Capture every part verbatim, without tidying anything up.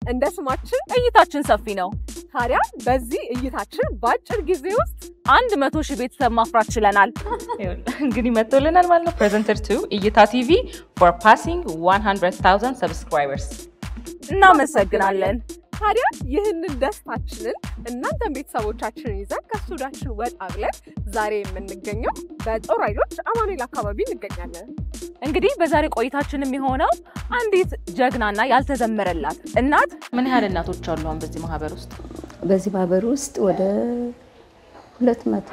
እንደ ስማችን እይታችን ሰፊ ነው ታዲያ በዚህ እይታችን ባጭር ጊዜ ውስጥ አንድ መቶ ሺህ ቤተሰብ ማፍራት ችለናል እንግዲህ መጥቶልናል ማለት ነው presented to EyitaTV for passing one hundred thousand subscribers እናመሰግናለን ታዲያ ይህንን ደስታችንን እናንተም ቤተሰቦቻችንን ይዘን ከስቱዲያችን ወጣ ብለን ዛሬ የምንገኘው በጦር ኃይሎች አማኑኤል አካባቢ እንገኛለን እንግዲህ በዛሬ ቆይታችን የሚሆነው አንዲት ጀግናና ያልተዘመረላት እናት ምን ያህል እናቶች አሉ አሁን በዚህ ማህበር ውስጥ በዚህ ማህበር ውስጥ ወደ ሁለት መቶ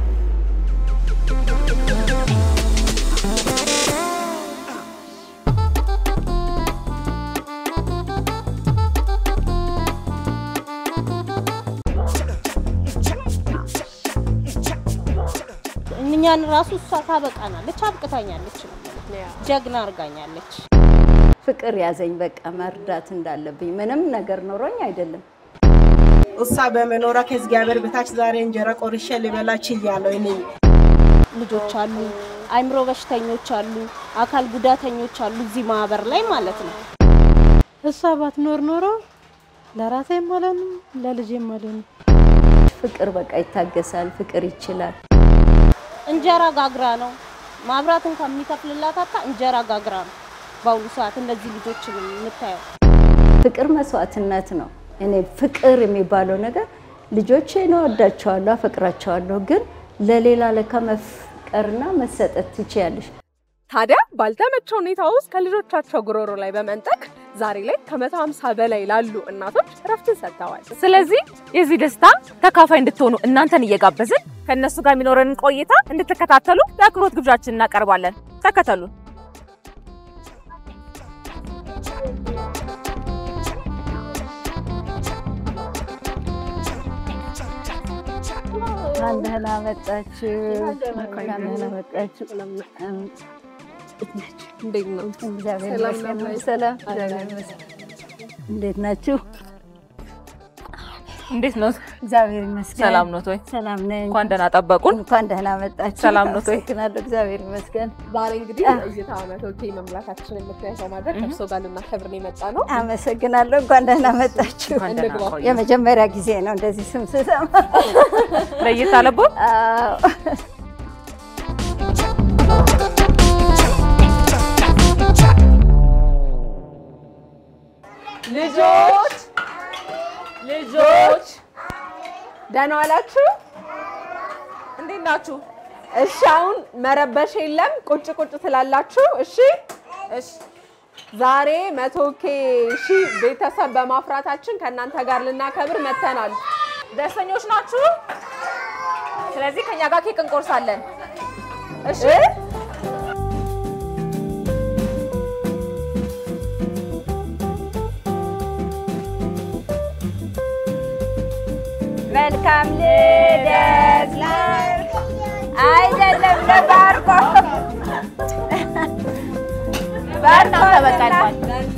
እኛን ራሱ ሷታ በቃናለች አብቅታኛለች ጀግና አርጋኛለች ፍቅር ያዘኝ በቃ መርዳት እንዳለብኝ ምንም ነገር ኖሮኝ አይደለም እሷ በመኖራ ከእግዚአብሔር በታች ዛሬ እንጀራ ቆርሼ ልበላች ይያለው እኔ ልጆች አሉ አይምሮ በሽተኞች አሉ አካል ጉዳተኞች አሉ እዚህ ማህበር ላይ ማለት ነው እሷ ባትኖር ኖሮ ለራሴ ማለት ነው ለልጄ ማለት ነው ፍቅር በቃ ይታገሳል ፍቅር ይችላል እንጀራ ጋግራ ነው ማብራትን ከሚከፍልላት አጣ እንጀራ ጋግራ ነው ባውሉ ሰዓት እንደዚህ ልጆችን የምታየው ፍቅር መስዋዕትነት ነው እኔ ፍቅር የሚባለው ነገር ልጆቼ ነው ወዳቸዋለሁ አፈቅራቸዋለሁ ግን ለሌላ ለከመፍቀርና መሰጠት ትችያለሽ ታዲያ ባልተመቸው ሁኔታ ውስጥ ከልጆቻቸው ግሮሮ ላይ በመንጠቅ ዛሬ ላይ ከመቶ ሃምሳ በላይ ላሉ እናቶች ረፍት ሰጥተዋል ስለዚህ የዚህ ደስታ ተካፋይ እንድትሆኑ እናንተን እየጋበዝን ከነሱ ጋር የሚኖረን ቆይታ እንድትከታተሉ ለአክብሮት ግብዣችን እናቀርባለን ተከታተሉ አንደና መጣችሁ አንደና መጣችሁ እንዴት ነው እግዚአብሔር ይመስገን ሰላም እንዴት ናችሁ እንዴት ነው እግዚአብሔር ይመስገን ሰላም ነው ወይ ሰላም ነኝ እንኳን ደህና ጠበቁን እንኳን ደህና መጣችሁ ሰላም ነው ወይ ከናለው እግዚአብሔር ይመስገን ዛሬ እንግዲህ እይታ መቶቴ መምላካችንን ምክንያት ማድረግ ከርሶ ጋር ልናከብር ነው የመጣ ነው አመሰግናለሁ እንኳን ደህና መጣችሁ የመጀመሪያ ጊዜ ነው እንደዚህ ስም ስሰማ ለይታ ለቦ አዎ ልጆች ልጆች ደህና ዋላችሁ እንዴት ናችሁ እሺ አሁን መረበሽ የለም ቁጭ ቁጭ ትላላችሁ እሺ እሺ ዛሬ መቶ ኬ ሺ ቤተሰብ በማፍራታችን ከናንተ ጋር ልናከብር መተናል ደስተኞች ናችሁ ስለዚህ ከኛ ጋር ኬክ እንቆርሳለን እሺ መልካም ልደት አይደለም ለባርኮ ባርኮ ተበቃልኳል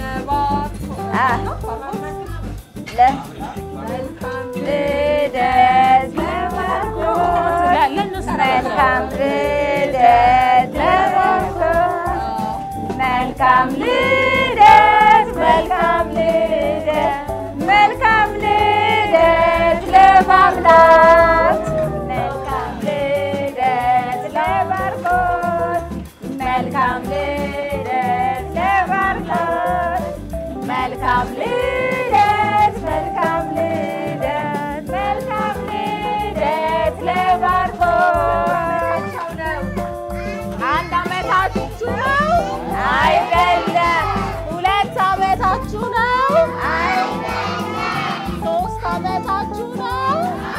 ለ መልካም ልደት ለባርኮ መልካም ልደት ለባርኮ መልካም ልደት መልካም ልደት መልካም ልደት ለማምላት መልካም ልደት ለባርኮት መልካም ልደት ለባርኮት መልካም ልደት መልካም ልደት መልካም ልደት ለባርኮት አንድ አመታችሁ ነው አይደለም ሁለት አመታችሁ ነው አይደለም ሶስት አመታችሁ ነው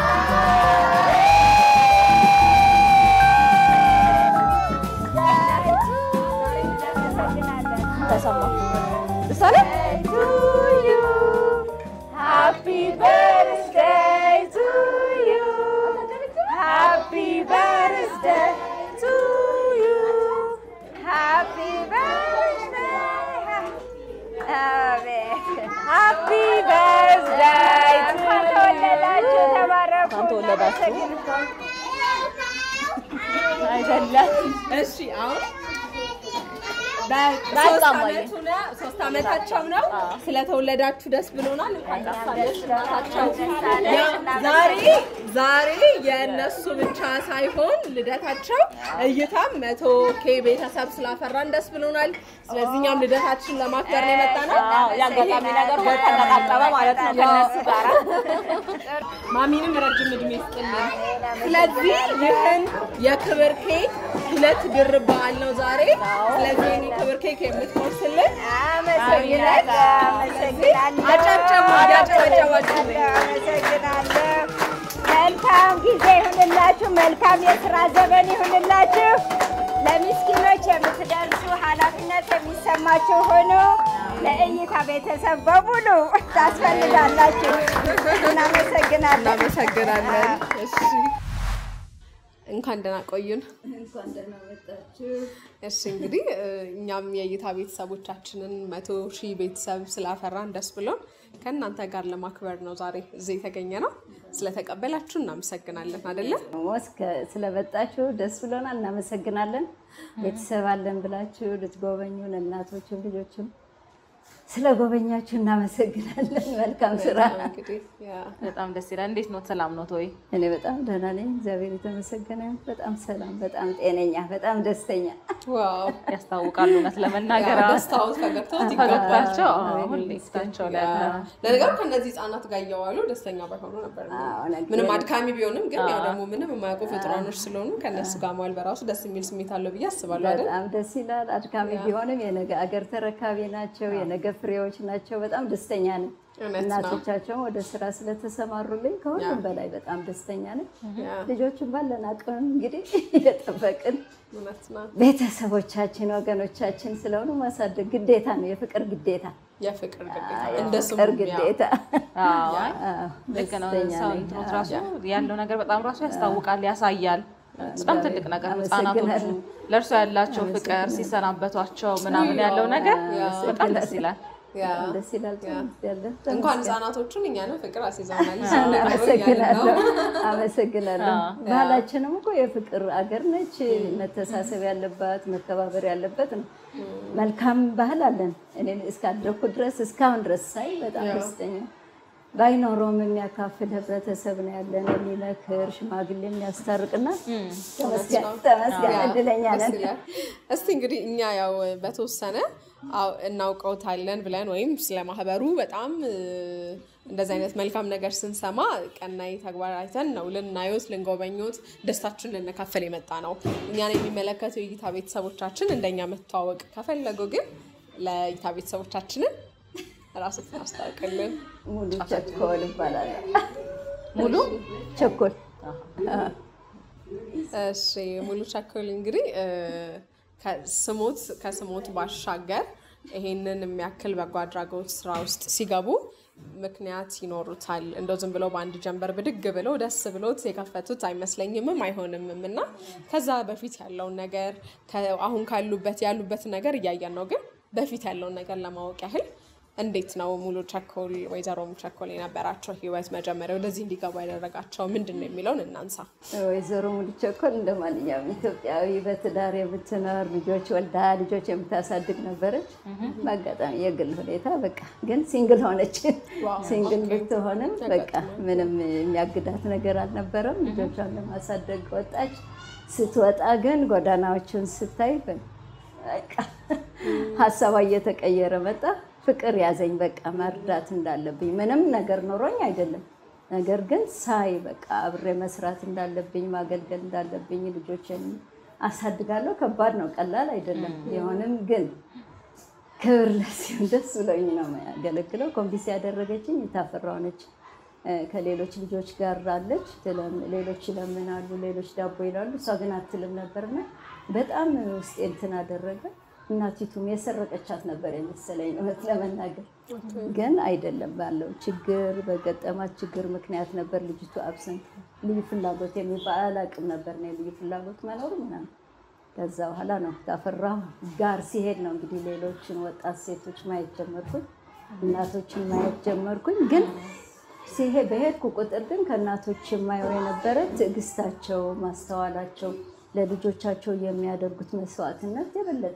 ተሰማ ሰላም to you happy birthday to you happy birthday to you happy birthday happy birthday ተወለዳችሁ ተባረኩ ተወለዳችሁ አይደለም እሺ አሁን ሶስት አመት ነው ሶስት አመታቸው ነው ስለተወለዳችሁ ደስ ብሎናል እንኳን ደስ አላችሁ ዛሬ ዛሬ የነሱ ብቻ ሳይሆን ልደታቸው እይታም መቶ ኬ ቤተሰብ ስላፈራን ደስ ብሎናል ስለዚህኛም ልደታችን ለማክበር ነው የመጣነው ያጋጣሚ ነገር ተቀጣጣበ ማለት ነው ከነሱ ጋር ማሚንም ረጅም እድሜ ይስጥልኝ ስለዚህ ይሄን የክብር ኬክ ሁለት ድርብ በዓል ነው ዛሬ ስለዚህ እኔ ክብር ኬክ የምትቆርስልኝ አመሰግናለሁ አመሰግናለሁ አጨብጨቡ አጨብጨባችሁ አመሰግናለሁ መልካም ጊዜ ይሁንላችሁ መልካም የሥራ ዘመን ይሁንላችሁ ለምስኪኖች የምትደርሱ ኃላፊነት የሚሰማችሁ ሆኖ ለእይታ ቤተሰብ በሙሉ ታስፈልጋላችሁ እናመሰግናለን እናመሰግናለን እሺ እንኳን ደህና ቆዩን እንኳን ደህና መጣችሁ እሺ እንግዲህ እኛም የእይታ ቤተሰቦቻችንን መቶ ሺህ ቤተሰብ ስላፈራን ደስ ብሎን ከእናንተ ጋር ለማክበር ነው ዛሬ እዚህ የተገኘነው ስለተቀበላችሁ እናመሰግናለን አይደለ ወስከ ስለመጣችሁ ደስ ብሎናል እናመሰግናለን ቤተሰብ አለን ብላችሁ ልትጎበኙን እናቶችም ልጆችም ስለጎበኛችሁ እናመሰግናለን መልካም ስራ እንግዲህ ያ በጣም ደስ ይላል እንዴት ነው ሰላም ነው ወይ እኔ በጣም ደህና ነኝ እግዚአብሔር የተመሰገነ በጣም ሰላም በጣም ጤነኛ በጣም ደስተኛ ዋው ያስታውቃሉ ማለት ለመናገር ደስታው ፈገግታው ይገባቸው ሁሉ ይስታቸው ላይ ለነገሩ ከነዚህ ህፃናት ጋር ያዋሉ ደስተኛ ባይሆኑ ነበር ምንም አድካሚ ቢሆንም ግን ያው ደግሞ ምንም የማያውቁ ፍጥሯኖች ስለሆኑ ከነሱ ጋር ማል በራሱ ደስ የሚል ስሜት አለው ብዬ አስባለሁ አይደል በጣም ደስ ይላል አድካሚ ቢሆንም የነገ አገር ተረካቢ ናቸው የነገ ፍሬዎች ናቸው በጣም ደስተኛ ነኝ እናቶቻቸው ወደ ስራ ስለተሰማሩልኝ ከሁሉም በላይ በጣም ደስተኛ ነኝ ልጆቹን ባለን አቅም እንግዲህ እየጠበቅን ቤተሰቦቻችን ወገኖቻችን ስለሆኑ ማሳደግ ግዴታ ነው የፍቅር ግዴታ የፍቅር ግዴታ እንደሱም ግዴታ አዎ ልክ ነው ራሱ ያለው ነገር በጣም ራሱ ያስታውቃል ያሳያል በጣም ትልቅ ነገር ነው ህፃናቶቹ ለርሱ ያላቸው ፍቅር ሲሰናበቷቸው ምናምን ያለው ነገር በጣም ደስ ይላል ያ ደስ ይላል ያለ እንኳን ህፃናቶቹን እኛንም ፍቅር አስይዘውናል አመሰግናለሁ አመሰግናለሁ ባህላችንም እኮ የፍቅር አገር ነች መተሳሰብ ያለባት መከባበር ያለበት ነው መልካም ባህል አለን እኔ እስካደረኩ ድረስ እስካሁን ድረስ ሳይ በጣም ደስተኛ ባይኖሮም የሚያካፍል ህብረተሰብ ነው ያለን የሚመክር ሽማግሌ የሚያስታርቅና ተመስገን ተመስገን እድለኛ ነን እስቲ እንግዲህ እኛ ያው በተወሰነ እናውቀውታለን ብለን ወይም ስለማህበሩ በጣም እንደዚህ አይነት መልካም ነገር ስንሰማ ቀናይ ተግባር አይተን ነው ልናዩት ልንጎበኙት ደስታችንን ልንካፈል የመጣ ነው እኛን የሚመለከቱ የእይታ ቤተሰቦቻችን እንደኛ መተዋወቅ ከፈለጉ ግን ለእይታ ቤተሰቦቻችንን ራሱ ታስታውቅልን ሙሉ ቸኮል ይባላል ሙሉ ቸኮል እሺ ሙሉ ቸኮል እንግዲህ ከስሞት ከስሞት ባሻገር ይሄንን የሚያክል በጎ አድራጎት ስራ ውስጥ ሲገቡ ምክንያት ይኖሩታል እንደው ዝም ብለው በአንድ ጀንበር ብድግ ብለው ደስ ብሎት የከፈቱት አይመስለኝምም አይሆንምምና ከዛ በፊት ያለው ነገር አሁን ካሉበት ያሉበት ነገር እያየን ነው ግን በፊት ያለው ነገር ለማወቅ ያህል እንዴት ነው ሙሉ ቸኮል ወይዘሮ ሙሉ ቸኮል የነበራቸው ህይወት መጀመሪያ ወደዚህ እንዲገቡ ያደረጋቸው ምንድነው የሚለውን እናንሳ ወይዘሮ ሙሉ ቸኮል እንደማንኛውም ኢትዮጵያዊ በትዳር የምትኖር ልጆች ወልዳ ልጆች የምታሳድግ ነበረች በአጋጣሚ የግል ሁኔታ በቃ ግን ሲንግል ሆነች ሲንግል ብትሆንም በቃ ምንም የሚያግዳት ነገር አልነበረም ልጆቿን ለማሳደግ ወጣች ስትወጣ ግን ጎዳናዎችን ስታይ በቃ ሐሳቧ እየተቀየረ መጣ ፍቅር ያዘኝ በቃ መርዳት እንዳለብኝ ምንም ነገር ኖሮኝ አይደለም ነገር ግን ሳይ በቃ አብሬ መስራት እንዳለብኝ ማገልገል እንዳለብኝ ልጆችን አሳድጋለሁ ከባድ ነው ቀላል አይደለም የሆነም ግን ክብር ለሲው ደስ ብሎኝ ነው ያገለግለው ኮምፒስ ያደረገችኝ ታፈራው ነች ከሌሎች ልጆች ጋር አለች ሌሎች ለምናሉ ሌሎች ዳቦ ይላሉ እሷ ግን አትልም ነበርና በጣም ውስጥ እንትን አደረገ እናቲቱም የሰረቀቻት ነበር የመሰለኝ ነው ለመናገር ግን አይደለም ባለው ችግር በገጠማት ችግር ምክንያት ነበር ልጅቱ አብሰንት ልዩ ፍላጎት የሚባል አቅም ነበር ነው ልዩ ፍላጎት መኖር ምናምን ከዛ በኋላ ነው ታፈራው ጋር ሲሄድ ነው እንግዲህ ሌሎችን ወጣት ሴቶች ማየት ጀመርኩኝ እናቶችን ማየት ጀመርኩኝ ግን ሲሄድ በሄድኩ ቁጥር ግን ከእናቶች የማየው የነበረ ትዕግስታቸው ማስተዋላቸው ለልጆቻቸው የሚያደርጉት መስዋዕትነት የበለጠ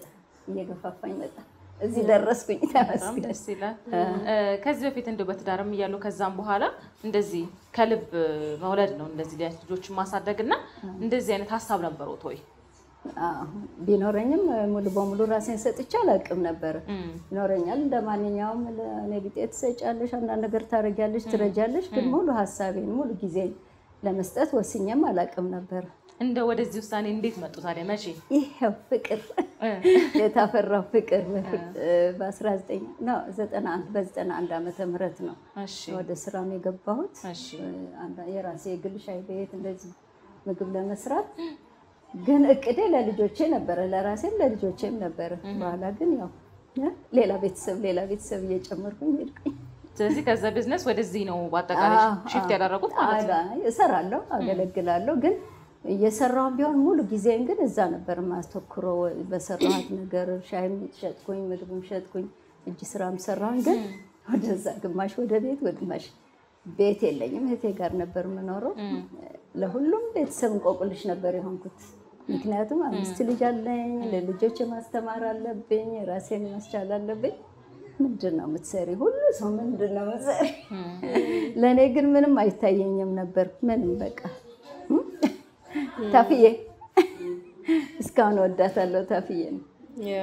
እየገፋፋኝ መጣ እዚህ ደረስኩኝ ተመስገን ደስ ይላል ከዚህ በፊት እንደው በትዳርም ይያለው ከዛም በኋላ እንደዚህ ከልብ መውለድ ነው እንደዚህ ልጆች ማሳደግና እንደዚህ አይነት ሐሳብ ነበርው ቶይ አዎ ቢኖረኝም ሙሉ በሙሉ ራሴን ሰጥቼ አላቅም ነበር ይኖረኛል እንደማንኛውም እኔ ቢጤት ሰጫለሽ አንድ ነገር ታረጋለሽ ትረጃለሽ ግን ሙሉ ሐሳቤን ሙሉ ጊዜ ለመስጠት ወስኜም አላቅም ነበር እንደ ወደዚህ ውሳኔ እንዴት መጡ ታዲያ መቼ ይሄው ፍቅር የታፈራው ፍቅር በ19 ነው ዘጠና አንድ በዘጠና አንድ ዓመተ ምህረት ነው እሺ ወደ ስራም የገባሁት እሺ አንዳ የራሴ የግል ሻይ ቤት እንደዚህ ምግብ ለመስራት ግን እቅዴ ለልጆቼ ነበር ለራሴም ለልጆቼም ነበር በኋላ ግን ያው ሌላ ቤተሰብ ሌላ ቤተሰብ እየጨመርኩኝ ሄድኩኝ ስለዚህ ከዛ ቢዝነስ ወደዚህ ነው ባጠቃላይ ሽፍት ያደረጉት ማለት ነው እሰራለሁ አገለግላለሁ ግን እየሰራው ቢሆን ሙሉ ጊዜን ግን እዛ ነበር ማስተክሮ በሰራሁት ነገር ሻይም ሸጥኩኝ ምግብም ሸጥኩኝ እጅ ስራም ሰራሁኝ ግን ወደዛ ግማሽ ወደ ቤት ግማሽ ቤት የለኝም እህቴ ጋር ነበር የምኖረው ለሁሉም ቤተሰብ እንቆቅልሽ ነበር የሆንኩት ምክንያቱም አምስት ልጅ አለኝ ለልጆቼ ማስተማር አለብኝ ራሴን ማስቻል አለብኝ ምንድነው የምትሰሪ ሁሉ ሰው ምንድነው የምትሰሪ ለኔ ግን ምንም አይታየኝም ነበር ምንም በቃ ታፍዬ እስካሁን ወዳታለሁ ታፍዬ ያ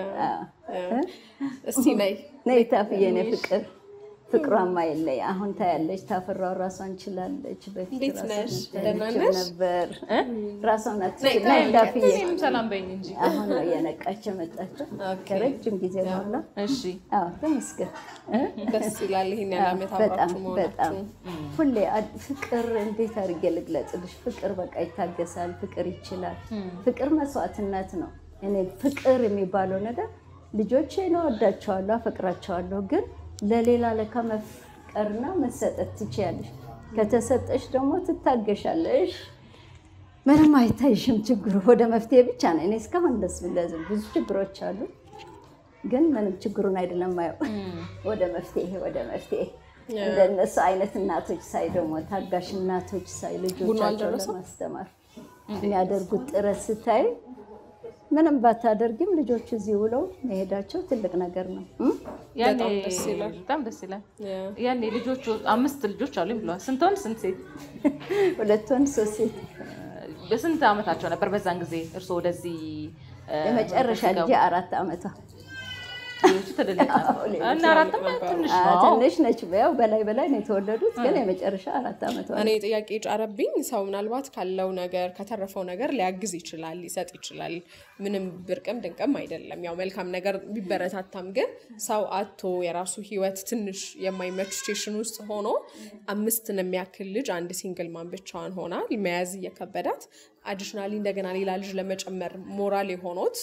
እስቲ ነይ ነይ ታፍዬ ነይ ፍቅር ፍቅሯማ የለይ አሁን ታያለች ታፈራው ራሷን ይችላልች በፊት ነሽ ደህና ነሽ ነበር ራሷን አትችልም ታፍዬ ሰላም በይኝ እንጂ አሁን ነው የነቃች መጣች ከረጅም ጊዜ በኋላ እሺ አዎ ተመስገን ደስ ይላል ይሄን ያላመት አብራችሁ ነው በጣም ሁሌ ፍቅር እንዴት አድርጌ ልግለጽልሽ ፍቅር በቃ ይታገሳል ፍቅር ይችላል ፍቅር መስዋዕትነት ነው እኔ ፍቅር የሚባለው ነገር ልጆቼ ነው ወዳቸዋለሁ አፈቅራቸዋለሁ ግን ለሌላ ለካ መፍቀርና መሰጠት ትችያለሽ ከተሰጠሽ ደግሞ ትታገሻለሽ ምንም አይታይሽም ችግሩ ወደ መፍትሄ ብቻ ነው እኔ እስካሁን ደስ ብለዝ ብዙ ችግሮች አሉ ግን ምንም ችግሩን አይደለም ማየው ወደ መፍትሄ ወደ መፍትሄ እንደነሱ አይነት እናቶች ሳይ ደግሞ ታጋሽ እናቶች ሳይ ልጆቻቸውን ለማስተማር የሚያደርጉት ጥረት ስታይ ምንም ባታደርግም ልጆች እዚህ ውለው መሄዳቸው ትልቅ ነገር ነው ያኔ በጣም ደስ ይላል ያኔ ልጆቹ አምስት ልጆች አሉኝ ብለዋል ስንት ወንድ ስንት ሴት ሁለት ወንድ ሶስት ሴት በስንት አመታቸው ነበር በዛን ጊዜ እርሶ ወደዚህ የመጨረሻ ልጅ አራት አመቷ ልጆቹ ተደለቀው እና አራት አመት ትንሽ ነው ትንሽ ነች በያው በላይ በላይ ነው የተወለዱት ግን የመጨረሻ አራት አመቷ እኔ ጥያቄ ጫረብኝ ሰው ምናልባት ካለው ነገር ከተረፈው ነገር ሊያግዝ ይችላል ሊሰጥ ይችላል ምንም ብርቅም ድንቅም አይደለም ያው መልካም ነገር ቢበረታታም ግን ሰው አቶ የራሱ ህይወት ትንሽ የማይመች ሲቹዌሽን ውስጥ ሆኖ አምስት ነው የሚያክል ልጅ አንድ ሲንግል ማን ብቻዋን ሆና ለመያዝ እየከበዳት አዲሽናሊ እንደገና ሌላ ልጅ ለመጨመር ሞራል የሆኑት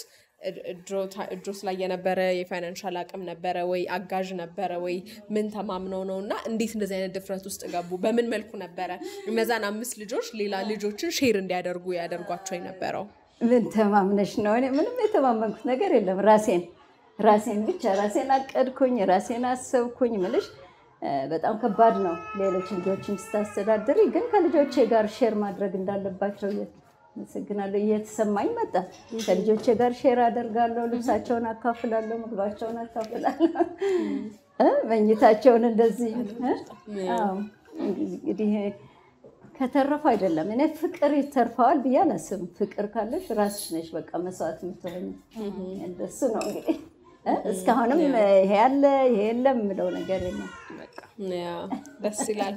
እጆስ ላይ የነበረ የፋይናንሻል አቅም ነበረ ወይ አጋዥ ነበረ ወይ ምን ተማምነው ነውና እንዴት እንደዚህ አይነት ድፍረት ውስጥ ገቡ በምን መልኩ ነበረ እነዛን አምስት ልጆች ሌላ ልጆችን ሼር እንዲያደርጉ ያደርጓቸው የነበረው ምን ተማምነሽ ነው እኔ ምንም የተማመንኩት ነገር የለም ራሴን ራሴን ብቻ ራሴን አቀድኩኝ ራሴን አሰብኩኝ ምልሽ በጣም ከባድ ነው ሌሎች ልጆችን ስታስተዳድሪ ግን ከልጆቼ ጋር ሼር ማድረግ እንዳለባቸው መስግናለሁ እየተሰማኝ መጣ ከልጆቼ ጋር ሼር አደርጋለሁ ልብሳቸውን አካፍላለሁ ምግባቸውን አካፍላለሁ እ መኝታቸውን እንደዚህ አዎ እንግዲህ ከተረፈ አይደለም እኔ ፍቅር ይተርፋል ብያለስም ፍቅር ካለሽ ራስሽ ነሽ በቃ መስዋዕት የምትሆኚ እንደሱ ነው እንግዲህ እስካሁንም ይሄ ያለ ይሄ የለም ምለው ነገር የለም በቃ ያ ደስ ይላል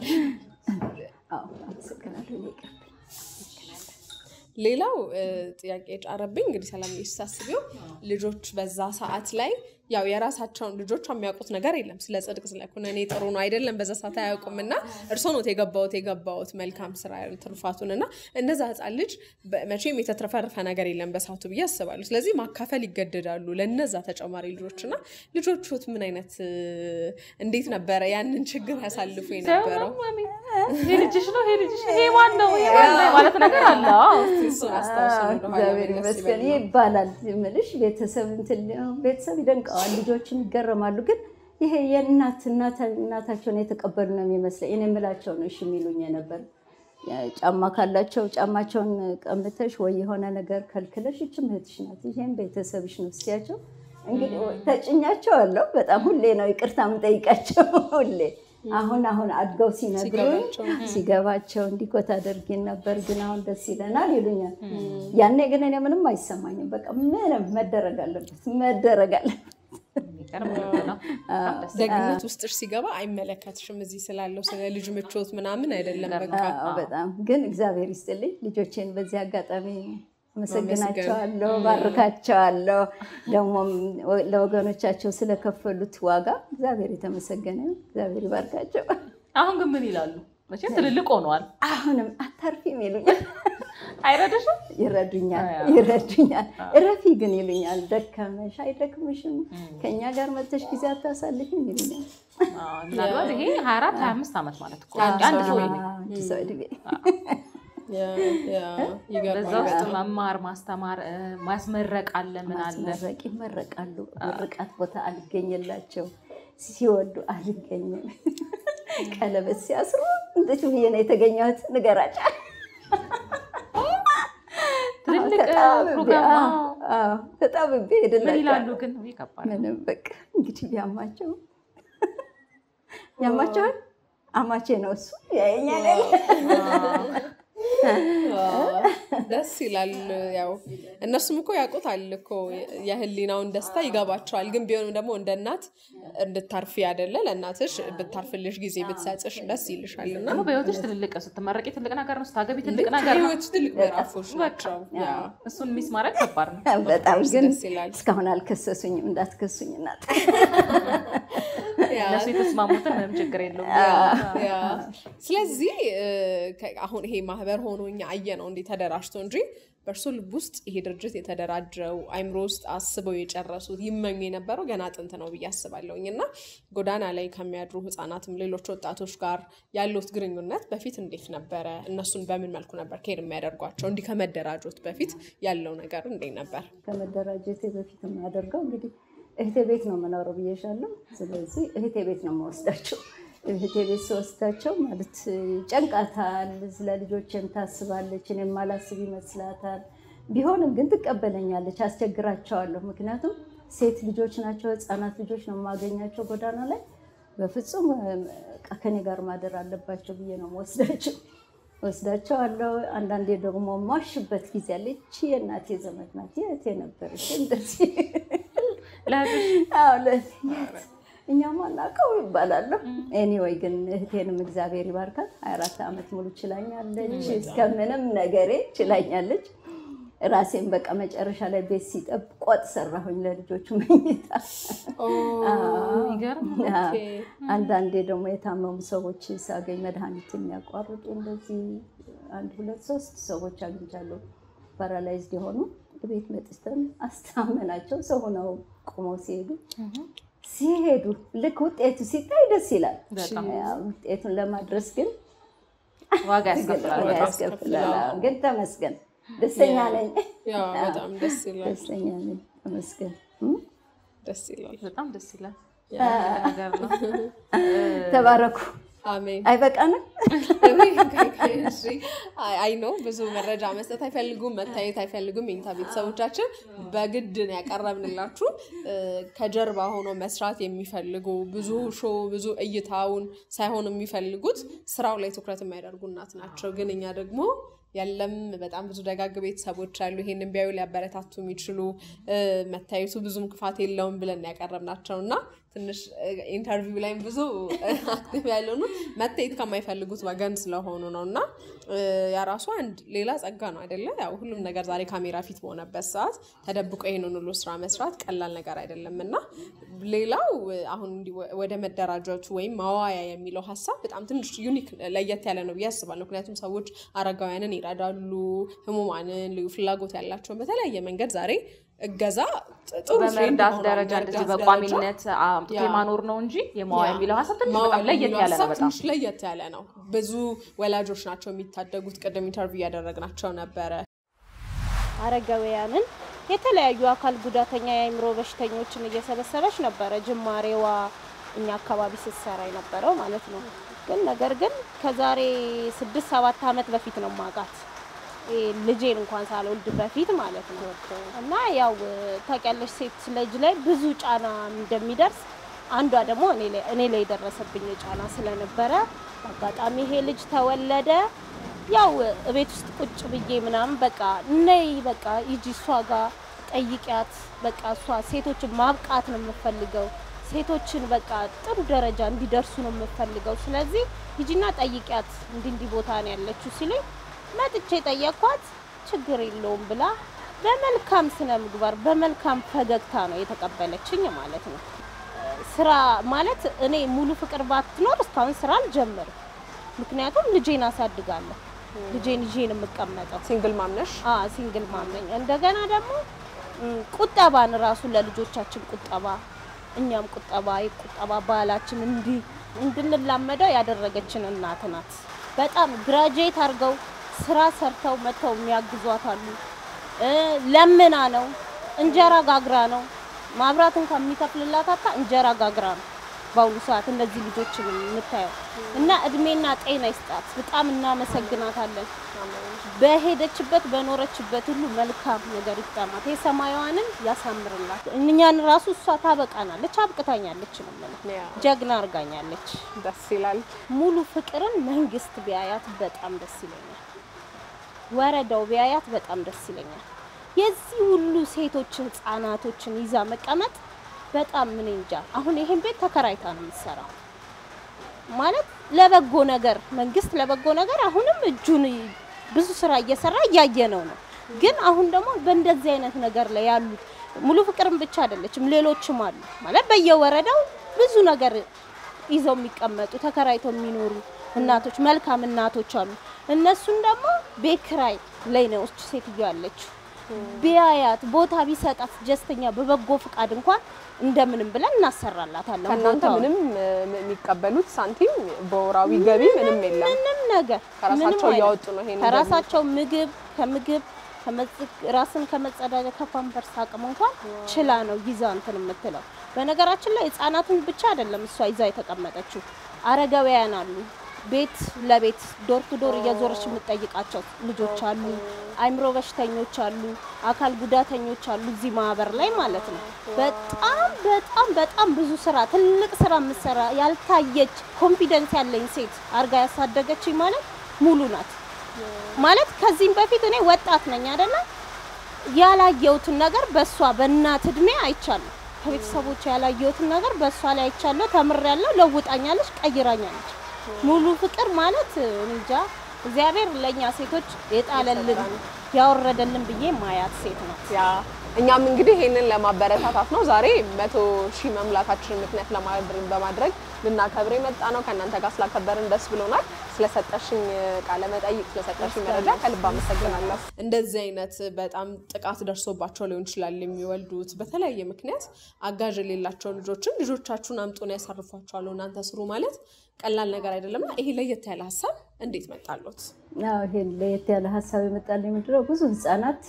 አዎ አስከናለሁ ይቀር ሌላው ጥያቄ ጫረብኝ እንግዲህ ሰላም ይሳስቢው ልጆች በዛ ሰዓት ላይ ያው የራሳቸውን ልጆች የሚያውቁት ነገር የለም ስለ ጽድቅ ስለ ኩነኔ ጥሩ ነው አይደለም በዛ ሰዓት አያውቁምና እርሶ ነው የገባውት የገባውት መልካም ስራ ትርፋቱንና እነዛ ህፃን ልጅ መቼም የተትረፈረፈ ነገር የለም በሳቱ ብዬ አስባለሁ ስለዚህ ማካፈል ይገደዳሉ ለነዛ ተጨማሪ ልጆችና ልጆቹት ምን አይነት እንዴት ነበር ያንን ችግር ያሳልፉ የነበረው ይሄ ልጅሽ ነው ይሄ ልጅሽ ይሄ ማን ነው ይሄ ማን ነው ማለት ነገር አለ እሱ አስተዋጽኦ እግዚአብሔር ይመስገን ይባላል ምልሽ ቤተሰብ እንትን ቤተሰብ ይደንቃል ልጆችን ይገረማሉ ግን ይሄ የእናት እናት እናታቸውን የተቀበሉ ነው የሚመስለው እኔ ምላቸው ነው እሺ የሚሉኝ ነበር ጫማ ካላቸው ጫማቸውን ቀምተሽ ወይ የሆነ ነገር ከልክለሽ እቺ ምህትሽ ናት ይሄን ቤተሰብሽ ነው ሲያቸው እንግዲህ ተጭኛቸው አለው በጣም ሁሌ ነው ይቅርታ የምጠይቃቸው ሁሌ አሁን አሁን አድገው ሲነግሩኝ ሲገባቸው እንዲቆታ አድርጊን ነበር ግን አሁን ደስ ይለናል ይሉኛል ያኔ ግን እኔ ምንም አይሰማኝም በቃ ምንም መደረግ አለበት መደረግ አለበት ደግነት ውስጥሽ ሲገባ አይመለከትሽም እዚህ ስላለው ስለ ልጅ ምቾት ምናምን አይደለም በቃ በጣም ግን እግዚአብሔር ይስጥልኝ ልጆቼን በዚህ አጋጣሚ መሰግናቸዋለሁ ባርካቸዋለሁ ደግሞ ለወገኖቻቸው ስለከፈሉት ዋጋ እግዚአብሔር የተመሰገነ እግዚአብሔር ይባርካቸው አሁን ግን ምን ይላሉ መቼ ትልልቅ ሆነዋል አሁንም አታርፊም ይሉኛል አይረዳሽም ይረዱኛል ይረዱኛል እረፊ ግን ይሉኛል ደከመሽ አይደክምሽም ከኛ ጋር መጥተሽ ጊዜ አታሳልፊም ይሉኛል አዎ ምናልባት ይሄ ሃያ አራት ሃያ አምስት አመት ማለት እኮ አንድ ሰው አንድ ሰው እድሜ ያ ያ ይገርማል በዛው ውስጥ መማር ማስተማር ማስመረቅ አለ ምን አለ ማስመረቅ ይመረቃሉ ምርቃት ቦታ አልገኘላቸው ሲወዱ አልገኘም ቀለበት ሲያስሩ እንዴት ብዬ ነው የተገኘሁት ንገራጫ ትልልቅ ፕሮግራም አዎ ተጣብቤ ሄደላቸው ምን ይላሉ ግን ይከባል ምንም በቃ እንግዲህ ቢያማቸው ያማቸው አማቼ ነው እሱ ያየኛል ደስ ይላል ያው እነሱም እኮ ያውቁታል እኮ የህሊናውን ደስታ ይገባቸዋል ግን ቢሆንም ደግሞ እንደ እናት እንድታርፊ አይደለ ለእናትሽ ብታርፍልሽ ጊዜ ብትሰጥሽ ደስ ይልሻልና ነው በህይወትሽ ትልልቅ ስትመረቂ ትልቅ ነገር ነው ስታገቢ ትልቅ ነገር ነው ህይወትሽ ትልቅ ምዕራፎች ናቸው ያ እሱን ሚስ ማድረግ ከባድ ነው በጣም ግን እስካሁን አልከሰሱኝም እንዳትከሱኝ እናት ለሱ የተስማሙትን ምንም ችግር የለውም ያ ስለዚህ አሁን ይሄ ማህበር ሆኖኛ አየነው እንዴ ተደራጅቶ እንጂ በርሶ ልብ ውስጥ ይሄ ድርጅት የተደራጀው አይምሮ ውስጥ አስበው የጨረሱት ይመኙ የነበረው ገና ጥንት ነው ብዬ አስባለሁኝና ጎዳና ላይ ከሚያድሩ ህፃናትም ሌሎች ወጣቶች ጋር ያሉት ግንኙነት በፊት እንዴት ነበር እነሱን በምን መልኩ ነበር ኬር የሚያደርጓቸው እንዲ ከመደራጀት በፊት ያለው ነገር እንዴት ነበር ከመደራጀት በፊት የሚያደርገው እንግዲህ እህቴ ቤት ነው መኖረው ብዬሻለሁ ስለዚህ እህቴ ቤት ነው የምወስዳቸው እህቴ ቤት ወስዳቸው ማለት ጨንቃታል ስለ ልጆቼም ታስባለች እኔም ማላስብ ይመስላታል ቢሆንም ግን ትቀበለኛለች አስቸግራቸዋለሁ ምክንያቱም ሴት ልጆች ናቸው ህፃናት ልጆች ነው ማገኛቸው ጎዳና ላይ በፍጹም ከኔ ጋር ማደር አለባቸው ብዬ ነው ወስዳቸው ወስዳቸው አለው አንዳንዴ ደግሞ ማሽበት ጊዜ አለች የእናቴ ዘመድ ናት የእቴ ነበርሽ እንደዚህ ለዚህ አዎ ለዚህ እኛማ ናቀው ይባላል ኤኒዌይ ግን እህቴንም እግዚአብሔር ይባርካት ሃያ አራት አመት ሙሉ ችላኛለች እስከምንም ነገሬ ችላኛለች ራሴን በቃ መጨረሻ ላይ ቤት ሲጠብ ቆጥ ሰራሁኝ ለልጆቹ መኝታ ኦ ይገርም ኦኬ አንዳንዴ ደግሞ የታመሙ ሰዎች ሳገኝ መድኃኒት የሚያቋርጡ እንደዚህ አንድ ሁለት ሶስት ሰዎች አግኝቻለሁ ፓራላይዝድ የሆኑ ቤት መጥተን አስታመናቸው ሰው ሆነው ቆመው ሲሄዱ ሲሄዱ ልክ ውጤቱ ሲታይ ደስ ይላል ውጤቱን ለማድረስ ግን ዋጋ ያስከፍላል ግን ተመስገን ደስተኛ ነኝ ያ በጣም ደስ ይላል ደስተኛ ነኝ ተመስገን ደስ ይላል በጣም ደስ ይላል ነገር ነው ተባረኩ አሜን አይበቃንም እሺ አይ ኖ ብዙ መረጃ መስጠት አይፈልጉም መታየት አይፈልጉም ኢንታ ቤተሰቦቻችን በግድ ነው ያቀረብንላችሁ ከጀርባ ሆኖ መስራት የሚፈልጉ ብዙ ሾው ብዙ እይታውን ሳይሆን የሚፈልጉት ስራው ላይ ትኩረት የሚያደርጉ እናት ናቸው ግን እኛ ደግሞ ያለም በጣም ብዙ ደጋግ ቤተሰቦች አሉ ይሄንን ቢያዩ ሊያበረታቱ የሚችሉ መታየቱ ብዙም ክፋት የለውም ብለን ያቀረብናቸውና ትንሽ ኢንተርቪው ላይ ብዙ አክቲቭ ያለው ነው መታየት ከማይፈልጉት ወገን ስለሆኑ ነውና ያራሱ አንድ ሌላ ጸጋ ነው አይደለ ያው ሁሉም ነገር ዛሬ ካሜራ ፊት ሆነበት ሰዓት ተደብቆ ይሄንን ሁሉ ስራ መስራት ቀላል ነገር አይደለምና ሌላው አሁን ወደ መደራጀቱ ወይም ማዋያ የሚለው ሐሳብ በጣም ትንሽ ዩኒክ ለየት ያለ ነው ያስባለሁ ምክንያቱም ሰዎች አረጋውያንን ይራዳሉ ህሙማንን ልዩ ፍላጎት ያላቸው በተለያየ መንገድ ዛሬ እገዛ ጥሩ በመርዳት ደረጃ እንደዚህ በቋሚነት አምጥቶ ማኖር ነው እንጂ የማዋያ የሚለው ሐሳብ ትንሽ በጣም ለየት ያለ ነው በጣም ለየት ያለ ነው ብዙ ወላጆች ናቸው የሚታደጉት ቀደም ኢንተርቪው ያደረግናቸው ነበር አረጋውያንን የተለያዩ አካል ጉዳተኛ የአይምሮ በሽተኞችን እየሰበሰበች ነበር ጅማሬዋ እኛ አካባቢ ሲሰራ የነበረው ማለት ነው ግን ነገር ግን ከዛሬ ስድስት ሰባት አመት በፊት ነው ማጋት ልጄን እንኳን ሳልወልድ በፊት ማለት ነው እና ያው ታውቂያለሽ ሴት ልጅ ላይ ብዙ ጫና እንደሚደርስ አንዷ ደግሞ እኔ ላይ እኔ ላይ ደረሰብኝ ጫና ስለነበረ አጋጣሚ ይሄ ልጅ ተወለደ ያው ቤት ውስጥ ቁጭ ብዬ ምናምን በቃ ነይ በቃ ይጂ እሷ ጋር ጠይቂያት በቃ እሷ ሴቶችን ማብቃት ነው የምፈልገው ሴቶችን በቃ ጥሩ ደረጃ እንዲደርሱ ነው የምፈልገው ስለዚህ ይጂና ጠይቂያት እንዲ እንዲ ቦታ ነው ያለችው ሲለኝ መጥቼ ጠየቅኳት ችግር የለውም ብላ በመልካም ስነ ምግባር በመልካም ፈገግታ ነው የተቀበለችኝ ማለት ነው ስራ ማለት እኔ ሙሉ ፍቅር ባትኖር እስካሁን ስራ አልጀመርም ምክንያቱም ልጄን አሳድጋለሁ ልጄን ይዤን የምቀመጠው ሲንግል ማም ነሽ አ ሲንግል ማም ነኝ እንደገና ደግሞ ቁጠባን ራሱ ለልጆቻችን ቁጠባ እኛም ቁጠባ ይቁጠባ ባላችን እንዲ እንድንላመደው ያደረገችን እናት ናት በጣም ግራጁዌት አርገው ስራ ሰርተው መተው የሚያግዟት አሉ ለምና ነው እንጀራ ጋግራ ነው ማብራት እንኳን የሚከፍልላት አጣ እንጀራ ጋግራ ነው ባውሉ ሰዓት እንደዚህ ልጆችን የምታየው እና እድሜና ጤና ይስጣት በጣም እናመሰግናታለን በሄደችበት በኖረችበት ሁሉ መልካም ነገር ይጣማት የሰማያዋንን ያሳምርላት እኛን ራሱ እሷ ታበቃናለች አብቅታኛለች ነው ማለት ጀግና አርጋኛለች ደስ ይላል ሙሉ ፍቅርን መንግስት ቢያያት በጣም ደስ ይለኛል ወረዳው ቢያያት በጣም ደስ ይለኛል የዚህ ሁሉ ሴቶችን ጻናቶችን ይዛ መቀመጥ በጣም ምን እንጃ አሁን ይሄን ቤት ተከራይታ ነው የምትሰራው ማለት ለበጎ ነገር መንግስት ለበጎ ነገር አሁንም እጁን ብዙ ስራ እየሰራ ያያየነው ነው ግን አሁን ደግሞ በእንደዚህ አይነት ነገር ላይ ያሉ ሙሉ ፍቅርም ብቻ አይደለችም ሌሎችም አሉ ማለት በየወረዳው ብዙ ነገር ይዘው የሚቀመጡ ተከራይተው የሚኖሩ እናቶች መልካም እናቶች አሉ እነሱን ደግሞ ቤክራይ ላይ ነው እሱ ሴትዮ ያለችው ቢያያት ቦታ ቢሰጣት ጀስተኛ በበጎ ፍቃድ እንኳን እንደምንም ብለን እናሰራላታለን ከናንተ ምንም የሚቀበሉት ሳንቲም በወራዊ ገቢ ምንም የለም ምንም ነገር ከራሳቸው ያወጡ ነው ይሄን ከራሳቸው ምግብ ከምግብ ከመጽቅ ራስን ከመጸዳጃ ከፓምፐርስ አቅም እንኳን ችላ ነው ይዛ እንትን የምትለው በነገራችን ላይ ህፃናቱን ብቻ አይደለም እሷ ይዛ የተቀመጠችው አረጋውያን አሉ ቤት ለቤት ዶር ቱ ዶር እያዞረች የምትጠይቃቸው ልጆች አሉ አይምሮ በሽተኞች አሉ አካል ጉዳተኞች አሉ እዚህ ማህበር ላይ ማለት ነው በጣም በጣም በጣም ብዙ ስራ ትልቅ ስራ መስራ ያልታየች ኮንፊደንስ ያለኝ ሴት አርጋ ያሳደገችኝ ማለት ሙሉ ናት ማለት ከዚህም በፊት እኔ ወጣት ነኝ አይደለ ያላየሁትን ነገር በሷ በእናት እድሜ አይቻለሁ ከቤተሰቦች ያላየሁትን ነገር በሷ ላይ አይቻለሁ ተምሬያለሁ ለውጣኛለች ቀይራኛለች ሙሉ ፍቅር ማለት እንጃ እግዚአብሔር ለኛ ሴቶች የጣለልን ያወረደልን ብዬ ማያት ሴት ናት ያ እኛም እንግዲህ ይሄንን ለማበረታታት ነው ዛሬ መቶ ሺህ መምላካችን ምክንያት ለማድረግ በማድረግ ልናከብር የመጣ ነው ከናንተ ጋር ስላከበርን ደስ ብሎናል ስለሰጠሽኝ ቃለ መጠይቅ ስለሰጠሽኝ መረጃ ከልብ አመሰግናለሁ እንደዚህ አይነት በጣም ጥቃት ደርሶባቸው ሊሆን ይችላል የሚወልዱት በተለያየ ምክንያት አጋዥ የሌላቸው ልጆችን ልጆቻችሁን አምጡና ያሳርፏቸዋል እናንተ ስሩ ማለት ቀላል ነገር አይደለም ይሄ ለየት ያለ ሐሳብ እንዴት መጣሉት አዎ ይሄ ለየት ያለ ሐሳብ የመጣልኝ ምንድነው ብዙ ህፃናት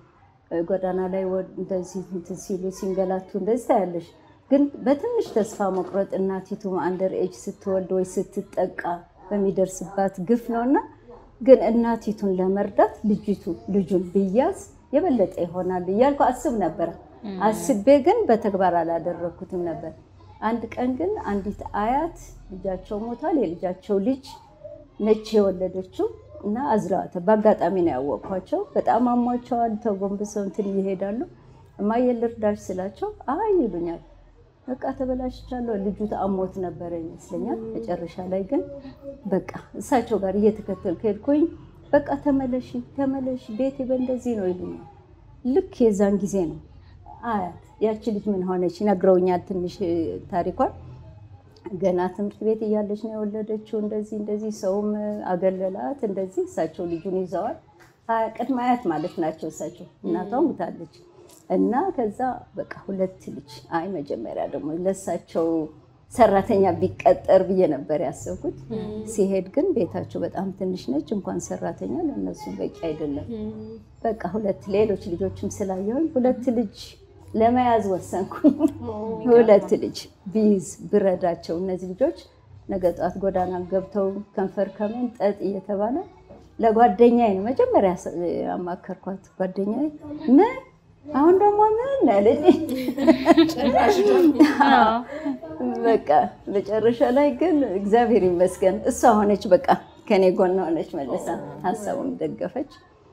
ጎዳና ላይ እንደዚህ ሲሉ ሲንገላቱ እንደዚህ ታያለሽ ግን በትንሽ ተስፋ መቁረጥ እናቲቱ አንደር ኤጅ ስትወልድ ወይ ስትጠቃ በሚደርስባት ግፍ ነውና ግን እናቲቱን ለመርዳት ልጅቱ ልጁን ቢያዝ የበለጠ ይሆናል ይያልኩ አስብ ነበር አስቤ ግን በተግባር አላደረኩትም ነበር አንድ ቀን ግን አንዲት አያት ልጃቸው ሞታል የልጃቸው ልጅ ነች የወለደችው እና አዝራተ በአጋጣሚ ነው ያወቅኳቸው በጣም አሟቸዋል ተጎንብሰው እንትን ይሄዳሉ እማዬ ልርዳሽ ስላቸው አይ ይሉኛል በቃ ተበላሽቻለሁ ልጁ ተአሞት ነበር ይመስለኛል መጨረሻ ላይ ግን በቃ እሳቸው ጋር እየተከተልኩ ሄድኩኝ በቃ ተመለሺ ተመለሺ ቤቴ በእንደዚህ ነው ይሉኛል ልክ የዛን ጊዜ ነው አያት ያቺ ልጅ ምን ሆነች ነግረውኛል ትንሽ ታሪኳን ገና ትምህርት ቤት እያለች ነው የወለደችው እንደዚህ እንደዚህ ሰውም አገለላት እንደዚህ እሳቸው ልጁን ይዘዋል ቅድመ አያት ማለት ናቸው እሳቸው እናቷ ሙታለች እና ከዛ በቃ ሁለት ልጅ አይ መጀመሪያ ደግሞ ለሳቸው ሰራተኛ ቢቀጠር ብዬ ነበር ያሰብኩት ሲሄድ ግን ቤታቸው በጣም ትንሽ ነች እንኳን ሰራተኛ ለነሱ በቂ አይደለም በቃ ሁለት ሌሎች ልጆችም ስላየሁኝ ሁለት ልጅ ለማያዝ ወሰንኩኝ ሁለት ልጅ ቢዝ ብረዳቸው እነዚህ ልጆች ነገ ጧት ጎዳና ገብተው ከንፈር ከመንጠጥ እየተባለ ለጓደኛዬ ነው መጀመሪያ አማከርኳት ጓደኛዬ ምን አሁን ደግሞ ምን አለኝ በቃ መጨረሻ ላይ ግን እግዚአብሔር ይመስገን እሷ ሆነች በቃ ከኔ ጎን ሆነች መልሳ ሐሳቡን ደገፈች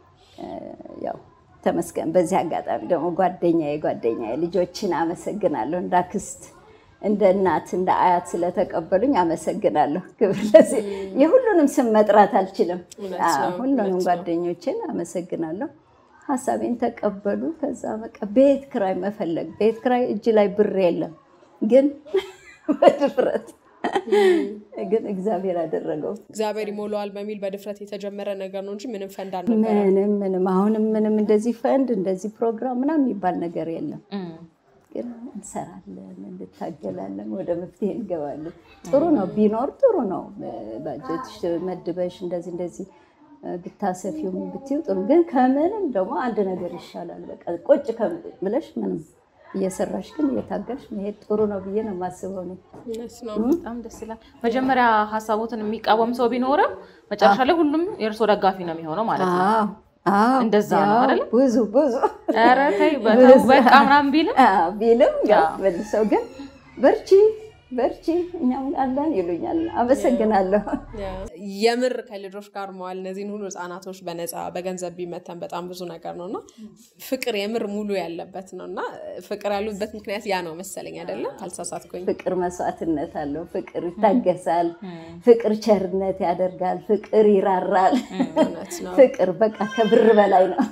ያው ተመስገን በዚህ አጋጣሚ ደግሞ ጓደኛዬ ጓደኛዬ ልጆችን አመሰግናለሁ እንዳክስት እንደ እናት እንደ አያት ስለተቀበሉኝ አመሰግናለሁ ክብር ለዚህ የሁሉንም ስም መጥራት አልችልም ሁሉንም ጓደኞችን አመሰግናለሁ ሐሳቤን ተቀበሉ ከዛ በቃ ቤት ክራይ መፈለግ ቤት ክራይ እጅ ላይ ብር የለም ግን በድፍረት ግን እግዚአብሔር አደረገው እግዚአብሔር ይሞላዋል በሚል በድፍረት የተጀመረ ነገር ነው እንጂ ምንም ፈንድ አልነበረ ምንም ምንም አሁንም ምንም እንደዚህ ፈንድ እንደዚህ ፕሮግራም ምናምን የሚባል ነገር የለም ግን እንሰራለን እንታገላለን ወደ መፍትሄ እንገባለን ጥሩ ነው ቢኖር ጥሩ ነው ባጀትሽ መድበሽ እንደዚህ እንደዚህ ብታሰፊው ብትዩ ጥሩ ግን ከምንም ደግሞ አንድ ነገር ይሻላል በቃ ቁጭ ብለሽ ምንም እየሰራሽ ግን እየታገልሽ መሄድ ጥሩ ነው ብዬ ነው ማስበው ነው በጣም ደስ ይላል መጀመሪያ ሐሳቡትን የሚቃወም ሰው ቢኖርም መጨረሻ ላይ ሁሉም የርሶ ደጋፊ ነው የሚሆነው ማለት ነው አዎ እንደዛ ነው አይደል ብዙ ብዙ ኧረ ተይ በጣም በቃ ምናምን ቢልም አዎ ቢልም ያው መልሰው ግን በርቺ በርቺ እኛም አለን ይሉኛል አመሰግናለሁ የምር ከልጆች ጋር መዋል እነዚህን ሁሉ ህፃናቶች በነፃ በገንዘብ ቢመተን በጣም ብዙ ነገር ነውና ፍቅር የምር ሙሉ ያለበት ነውና ፍቅር ያሉበት ምክንያት ያ ነው መሰለኝ አይደለም ካልተሳሳትኩኝ ፍቅር መስዋዕትነት አለው ፍቅር ይታገሳል ፍቅር ቸርነት ያደርጋል ፍቅር ይራራል ፍቅር በቃ ከብር በላይ ነው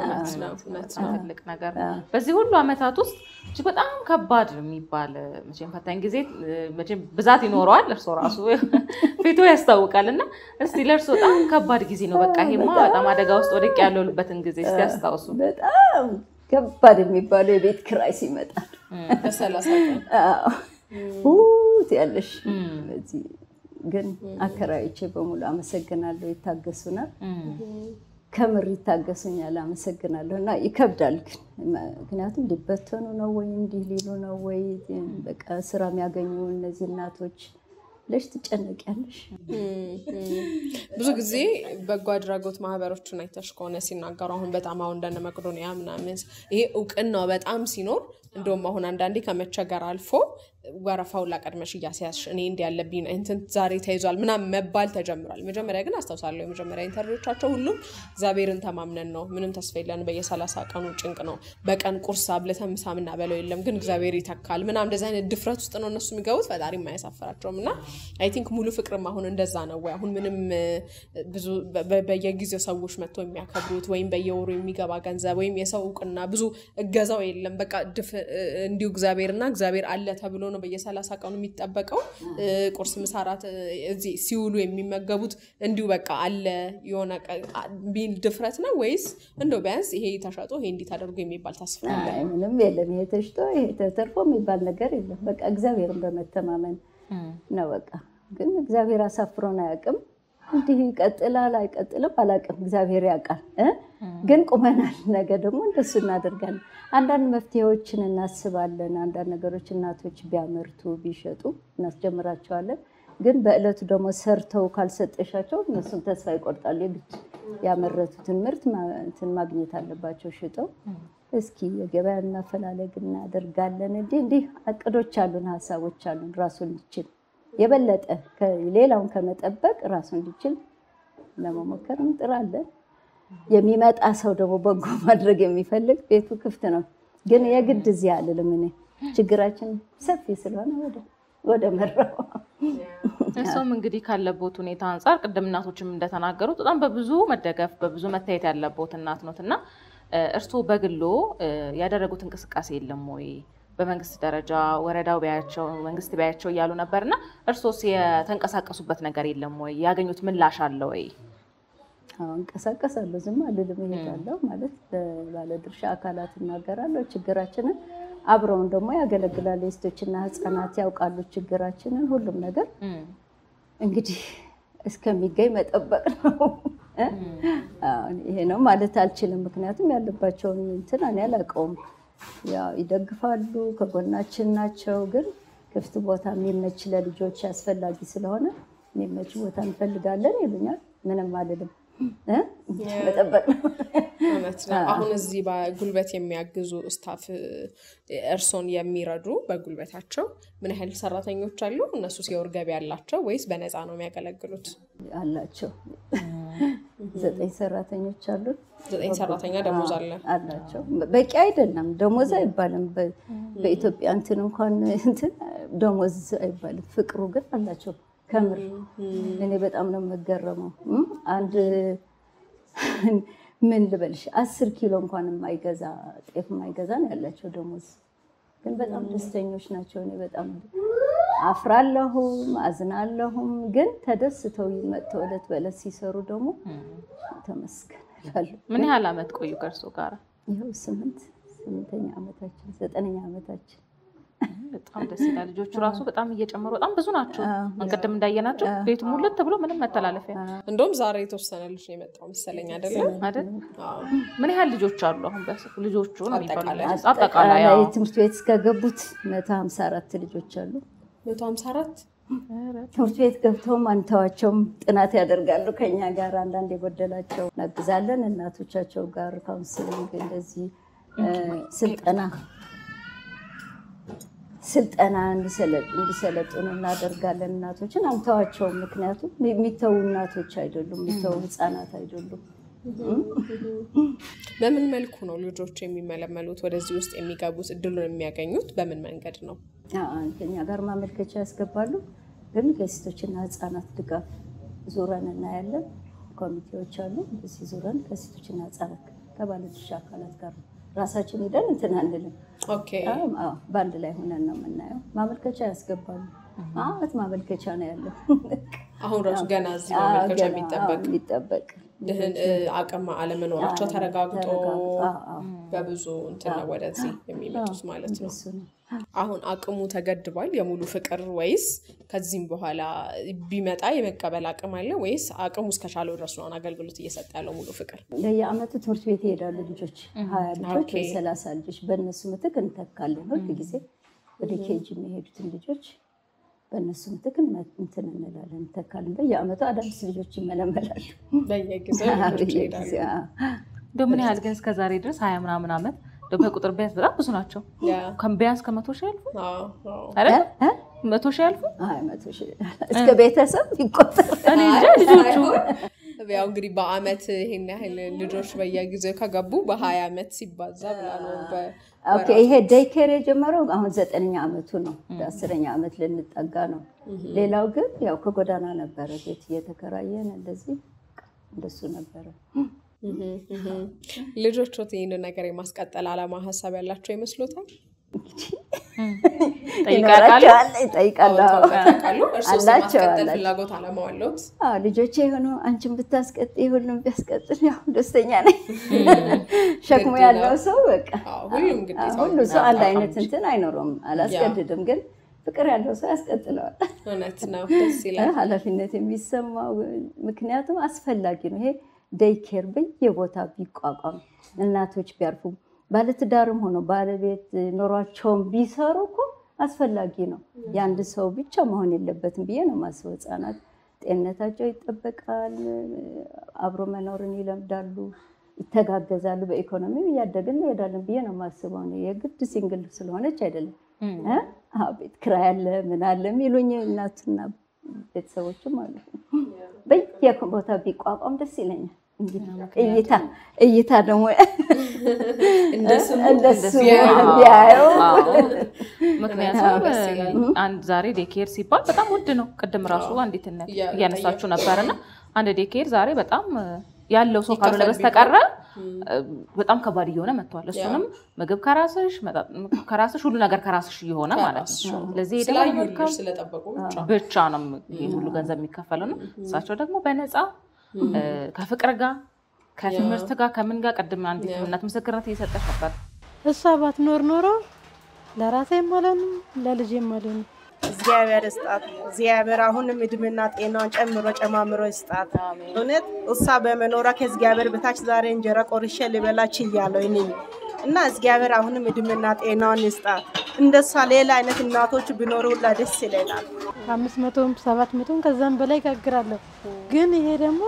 ትልቅ ነገር በዚህ ሁሉ አመታት ውስጥ እጅግ በጣም ከባድ የሚባል መቼም ፈታኝ ጊዜ መቼም ብዛት ይኖረዋል ለርሶ ራሱ ፊቱ ያስታውቃልና እስቲ ለርሶ በጣም ከባድ ጊዜ ነው በቃ ይሄማ በጣም አደጋ ውስጥ ወድቅ ያለውልበትን ጊዜ እስቲ ያስታውሱ በጣም ከባድ የሚባለው የቤት ክራይ ሲመጣ በሰላሳ አዎ ያለሽ እዚህ ግን አከራይቼ በሙሉ አመሰግናለሁ ይታገሱናል ከምር ይታገሱኛል አመሰግናለሁና ይከብዳል ምክንያቱም ሊበተኑ ነው ወይ እንዲህ ሊሉ ነው ወይ በቃ ስራ የሚያገኙ እነዚህ እናቶች ለሽ ትጨነቂያለሽ ብዙ ጊዜ በጎ አድራጎት ማህበሮችን አይተሽ ከሆነ ሲናገሩ አሁን በጣም አሁን እንደነ መቅዶኒያ ምናምን ይሄ እውቅናው በጣም ሲኖር እንደውም አሁን አንዳንዴ ከመቸገር አልፎ ወረፋው ላቀድመሽ ያሲያሽ እኔ እንደ ያለብኝ እንትን ዛሬ ተይዟል ምናምን መባል ተጀምሯል መጀመሪያ ግን አስተውሳለሁ የመጀመሪያ ኢንተርቪዎቻቸው ሁሉም እግዚአብሔርን ተማምነን ነው ምንም ተስፋ የለን በየ30 ቀኑ ጭንቅ ነው በቀን ቁርስ አብለተን ምሳምና በለው የለም ግን እግዚአብሔር ይተካል ምናምን እንደዛ አይነት ድፍረት ውስጥ ነው እነሱ የሚገቡት ፈጣሪ የማያሳፈራቸውምና አይ ቲንክ ሙሉ ፍቅርም አሁን እንደዛ ነው ወይ አሁን ምንም ብዙ በየጊዜው ሰዎች መጥቶ የሚያከብሩት ወይም በየወሩ የሚገባ ገንዘብ ወይም የሰው እውቅና ብዙ እገዛው የለም በቃ እንዲው እግዚአብሔርና እግዚአብሔር አለ ተብሎ ነው በየ30 ቀኑ የሚጠበቀው ቁርስ ምሳራት እዚ ሲውሉ የሚመገቡት እንዲው በቃ አለ የሆነ ቢል ድፍረት ነው ወይስ እንደው ቢያንስ ይሄ ተሸጦ ይሄ እንዲ ታደርጉ የሚባል ተስፋ አለ ምንም የለም ይሄ ተሽጦ ይሄ ተተርፎ የሚባል ነገር የለም በቃ እግዚአብሔርን በመተማመን ነው በቃ ግን እግዚአብሔር አሳፍሮን አያውቅም እንዲህ ይቀጥላል አይቀጥልም አላውቅም እግዚአብሔር ያውቃል ግን ቁመናል ነገ ደግሞ እንደሱ እናደርጋለን አንዳንድ መፍትሄዎችን እናስባለን አንዳንድ ነገሮች እናቶች ቢያመርቱ ቢሸጡ እናስጀምራቸዋለን ግን በእለቱ ደግሞ ሰርተው ካልሰጠሻቸው እነሱም ተስፋ ይቆርጣሉ የግድ ያመረቱትን ምርት እንትን ማግኘት አለባቸው ሽጠው እስኪ የገበያ እናፈላለግ እናደርጋለን እንዴ እንዴ አቅዶች አሉን ሐሳቦች አሉን ራሱን እንዲችል የበለጠ ከሌላውን ከመጠበቅ ራሱን እንዲችል ለመሞከር እንጥራለን የሚመጣ ሰው ደግሞ በጎ ማድረግ የሚፈልግ ቤቱ ክፍት ነው ግን የግድ እዚህ አይደለም እኔ ችግራችን ሰፊ ስለሆነ ወደ ወደ መራው እሱም እንግዲህ ካለቦት ሁኔታ አንፃር ቅድም እናቶችም እንደተናገሩት በጣም በብዙ መደገፍ በብዙ መታየት ያለቦት እናት ነውና እርሶ በግሎ ያደረጉት እንቅስቃሴ የለም ወይ በመንግስት ደረጃ ወረዳው ቢያቸው መንግስት ቢያቸው ያሉ ነበርና እርሶስ የተንቀሳቀሱበት ነገር የለም ወይ ያገኙት ምላሽ አለ ወይ አሁን እንቀሳቀሳለሁ ዝም አልልም እሄዳለሁ ማለት ባለ ድርሻ አካላት እናገራለሁ ችግራችንን አብረውን ደግሞ ያገለግላሉ ሴቶችና ህፃናት ያውቃሉ ችግራችንን ሁሉም ነገር እንግዲህ እስከሚገኝ መጠበቅ ነው አሁን ይሄ ነው ማለት አልችልም ምክንያቱም ያለባቸውን እንትን እኔ አላውቀውም ያው ይደግፋሉ ከጎናችን ናቸው ግን ክፍት ቦታ የሚመች ለልጆች ያስፈልጋጊ ስለሆነ የሚመች ቦታ እንፈልጋለን ይሉኛል ምንም አይደለም እ መጠበቅ ነው ማለት ነው አሁን እዚህ በጉልበት የሚያግዙ ስታፍ እርሶን የሚረዱ በጉልበታቸው ምን ያህል ሰራተኞች አሉ እነሱ ሲወር ገቢ ያላቸው ወይስ በነፃ ነው የሚያገለግሉት አላቸው ዘጠኝ ሰራተኞች አሉ ዘጠኝ ሰራተኛ ደሞዝ አለ አላቸው በቂ አይደለም ደሞዝ አይባልም በኢትዮጵያ እንትን እንኳን እንትን ደሞዝ አይባልም ፍቅሩ ግን አላቸው ከምር እኔ በጣም ነው መገረመው አንድ ምን ልበልሽ አስር ኪሎ እንኳን የማይገዛ ጤፍ የማይገዛ ነው ያላቸው ደሞዝ ግን በጣም ደስተኞች ናቸው እኔ በጣም አፍራለሁ አዝናለሁ ግን ተደስተው ይመጣው እለት በለት ሲሰሩ ደግሞ ተመስገን እላለሁ ምን ያህል አመት ቆዩ ከርሶ ጋር ይሄው ስምንት ስምንተኛ አመታችን ዘጠነኛ አመታችን በጣም ደስ ይላል ልጆቹ ራሱ በጣም እየጨመሩ በጣም ብዙ ናቸው አንቀደም እንዳየናቸው ቤቱ ሙሉት ተብሎ ምንም መተላለፊያ እንደውም ዛሬ የተወሰነ ልጅ ነው የመጣው መሰለኝ አይደል አይደል ምን ያህል ልጆች አሉ አሁን በሱ ልጆቹ ነው የሚባለው አጠቃላይ ያው ትምህርት ቤት እስከገቡት መቶ ሃምሳ አራት ልጆች አሉ መቶ ሃምሳ አራት ትምህርት ቤት ገብተው አንተዋቸውም ጥናት ያደርጋሉ ከኛ ጋር አንዳንድ የጎደላቸው እናግዛለን እናቶቻቸው ጋር ካውንስሊንግ እንደዚህ ስልጠና ስልጠና እንዲሰለጥኑ እናደርጋለን እናቶችን አንተዋቸው ምክንያቱም የሚተው እናቶች አይደሉም የሚተው ህፃናት አይደሉም በምን መልኩ ነው ልጆች የሚመለመሉት ወደዚህ ውስጥ የሚገቡት እድሉን የሚያገኙት በምን መንገድ ነው አንተኛ ጋር ማመልከቻ ያስገባሉ ግን ከሴቶችና ህፃናት ድጋፍ ዙረን እናያለን ኮሚቴዎች አሉ እዚህ ዙረን ከሴቶችና ህፃናት ከባለድርሻ አካላት ጋር ራሳችን ሄደን እንትን አንልም ኦኬ አዎ ባንድ ላይ ሆነን ነው የምናየው ማመልከቻ ያስገባሉ አት ማመልከቻ ነው ያለው አሁን ራሱ ገና እዚህ ማመልከቻ የሚጠበቅ የሚጠበቅ ደህን አቅም አለመኖራቸው ተረጋግጦ በብዙ እንትን ወደዚህ የሚመጡት ማለት ነው አሁን አቅሙ ተገድቧል የሙሉ ፍቅር ወይስ ከዚህም በኋላ ቢመጣ የመቀበል አቅም አለ ወይስ አቅሙ እስከቻለው ድረስ ነው አገልግሎት እየሰጠ ያለው ሙሉ ፍቅር ለየአመቱ ትምህርት ቤት ይሄዳሉ ልጆች ሀያ ልጆች ሰላሳ ልጆች በእነሱ ምትክ እንተካለን ሁሉ ጊዜ ወደ ኬጂ የሚሄዱትን ልጆች በእነሱ ምትክ እንትን እንላለን እንተካለን በየአመቱ አዳዲስ ልጆች ይመለመላሉ በየጊዜው ልጆች ይሄዳሉ ደምን ያህል ግን እስከ ዛሬ ድረስ ሀያ ምናምን አመት ደግሞ ቁጥር ቢያንስ በጣም ብዙ ናቸው ከቢያንስ ከመቶ ሺህ ያልፉ አይደል መቶ ሺህ ያልፉ አይ መቶ ሺህ እስከ ቤተሰብ ይቆጠር እኔ እንጃ ልጆቹ ያው እንግዲህ በአመት ይሄን ያህል ልጆች በየጊዜው ከገቡ በ20 አመት ሲባዛ ብላ ነው በ ኦኬ ይሄ ዴይኬር የጀመረው አሁን ዘጠነኛ አመቱ ነው አስረኛ አመት ልንጠጋ ነው ሌላው ግን ያው ከጎዳና ነበር ቤት እየተከራየን እንደዚህ እንደሱ ነበር ልጆቹት ይሄን ነገር የማስቀጠል አላማ ሐሳብ ያላቸው ይመስሎታል ጠይቃቃሉ ጠይቃቃሉ እርሶስ ማስቀጠል ፍላጎት አላማው አለዎት አዎ ልጆቼ ሆኖ አንቺን ብታስቀጥይ ሁሉም ቢያስቀጥል ያው ደስተኛ ነኝ ሸክሙ ያለው ሰው በቃ ሁሉም ግዴታ ሁሉ ሰው አንድ አይነት እንትን አይኖርም አላስቀድድም ግን ፍቅር ያለው ሰው ያስቀጥለዋል እውነት ነው ደስ ይላል ኃላፊነት የሚሰማው ምክንያቱም አስፈላጊ ነው ይሄ ዴይኬር በየቦታ ቢቋቋም እናቶች ቢያርፉ ባለትዳርም ሆኖ ባለቤት ኖሯቸውን ቢሰሩ እኮ አስፈላጊ ነው ያንድ ሰው ብቻ መሆን የለበትም ብዬ ነው ማስበው ህፃናት ጤንነታቸው ይጠበቃል አብሮ መኖርን ይለምዳሉ ይተጋገዛሉ በኢኮኖሚ ያደግን ይሄዳሉ ብዬ ነው ማስበው ነው የግድ ሲንግል ስለሆነች አይደለም እ አዎ ቤት ክራይ አለ ምን አለ ሚሉኝ እናትና ቤተሰቦችም አሉ በየቦታ ቢቋቋም ደስ ይለኛል እይታ እይታ ደግሞ እንደሱ እንደሱ ያዩ ምክንያቱም አንድ ዛሬ ዴኬር ሲባል በጣም ውድ ነው ቀደም ራሱ አንዲት እና ያነሳችሁ ነበርና አንድ ዴኬር ዛሬ በጣም ያለው ሰው ካሉ ለበስተቀረ በጣም ከባድ እየሆነ መጥቷል እሱንም ምግብ ከራስሽ መጣጥ ከራስሽ ሁሉ ነገር ከራስሽ እየሆነ ማለት ነው ስለዚህ ደግሞ ስለተጠበቁ ብቻ ነው ሁሉ ገንዘብ የሚከፈለው ነው እሳቸው ደግሞ በነፃ ከፍቅር ጋር ከትምህርት ጋር ከምን ጋር ቀደም አንዲት እናት ምስክርነት እየሰጠች ነበር እሷ ባትኖር ኖሮ ለራሴም ማለት ነው ለልጄም ማለት ነው እግዚአብሔር ይስጣት እግዚአብሔር አሁንም እድሜና ጤናን ጨምሮ ጨማምሮ ይስጣት እውነት እሷ በመኖራ ከእግዚአብሔር በታች ዛሬ እንጀራ ቆርሼ ልበላች ይያለው እኔ እና እግዚአብሔር አሁንም እድሜና ጤናን ይስጣት እንደሷ ሌላ አይነት እናቶች ቢኖሩ ሁላ ደስ ይለናል አምስት መቶ ሰባት መቶ ከዛም በላይ ጋግራለሁ ግን ይሄ ደግሞ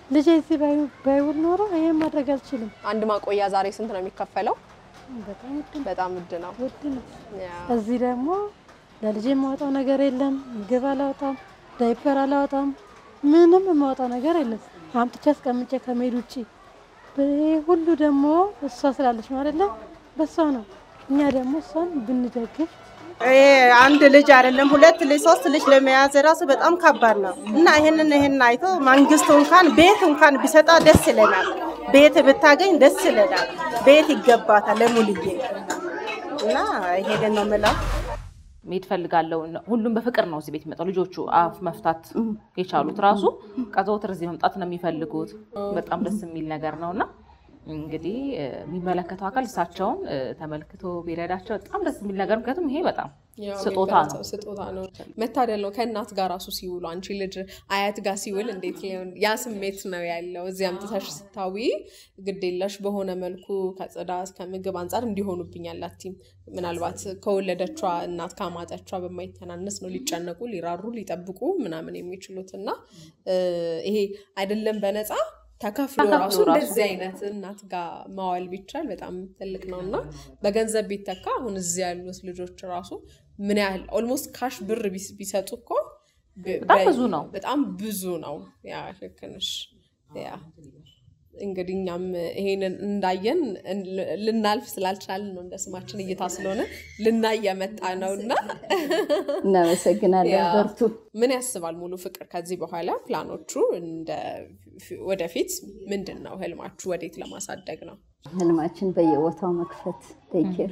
ልጄ እዚህ ባይውል ኖሮ ይሄን ማድረግ አልችልም። አንድ ማቆያ ዛሬ ስንት ነው የሚከፈለው? በጣም ውድ በጣም ውድ ነው። ውድ ነው። እዚህ ደግሞ ለልጄ የማወጣው ነገር የለም። ምግብ አላወጣም፣ ዳይፐር አላወጣም፣ ምንም የማወጣው ነገር የለም። አምጥቼ አስቀምጬ ከመሄድ ውጪ ሁሉ ደግሞ እሷ ስላለች ነው አይደለ? በሷ ነው። እኛ ደግሞ እሷን ብንደግፍ አንድ ልጅ አይደለም ሁለት ልጅ ሶስት ልጅ ለመያዝ ራሱ በጣም ከባድ ነው እና ይሄንን ይሄን አይቶ መንግስቱ እንኳን ቤት እንኳን ቢሰጣ ደስ ይለናል። ቤት ብታገኝ ደስ ይለናል። ቤት ይገባታል ለሙልዬ እና ይሄንን ነው ማለት መሄድ ፈልጋለሁ። ሁሉም በፍቅር ነው እዚህ ቤት መጣው። ልጆቹ አፍ መፍታት የቻሉት ራሱ ቀዘውትር እዚህ መምጣት ነው የሚፈልጉት። በጣም ደስ የሚል ነገር ነውና እንግዲህ የሚመለከተው አካል እሳቸውን ተመልክቶ ቢረዳቸው በጣም ደስ የሚል ነገር ምክንያቱም ይሄ በጣም ስጦታ ነው ስጦታ ነው መታደል ነው። ከእናት ጋር ራሱ ሲውሉ አንቺ ልጅ አያት ጋር ሲውል እንዴት ያ ስሜት ነው ያለው። እዚህ አምጥተሽ ስታዊ ግዴለሽ በሆነ መልኩ ከጽዳት ከምግብ አንፃር እንዲሆኑብኛል አትይም። ምናልባት ከወለደቿ እናት ካማጠቿ በማይተናነስ ነው ሊጨነቁ ሊራሩ ሊጠብቁ ምናምን የሚችሉትና ይሄ አይደለም በነፃ ተከፍሎ ራሱ እንደዚህ አይነት እናት ጋር ማዋል ቢቻል በጣም ትልቅ ነውና በገንዘብ ቢተካ አሁን እዚህ ያሉት ልጆች ራሱ ምን ያህል ኦልሞስት ካሽ ብር ቢሰጡ እኮ በጣም ብዙ ነው በጣም ብዙ ነው። ያ ልክነሽ ያ እንግዲህ እኛም ይሄንን እንዳየን ልናልፍ ስላልቻልን ነው እንደስማችን እይታ ስለሆነ ልናየ መጣ ነውና እናመሰግናለን። በርቱ። ምን ያስባል ሙሉ ፍቅር ከዚህ በኋላ ፕላኖቹ እንደ ወደፊት ምንድነው? ህልማችሁ ወዴት ለማሳደግ ነው? ህልማችን በየቦታው መክፈት ዴይኬር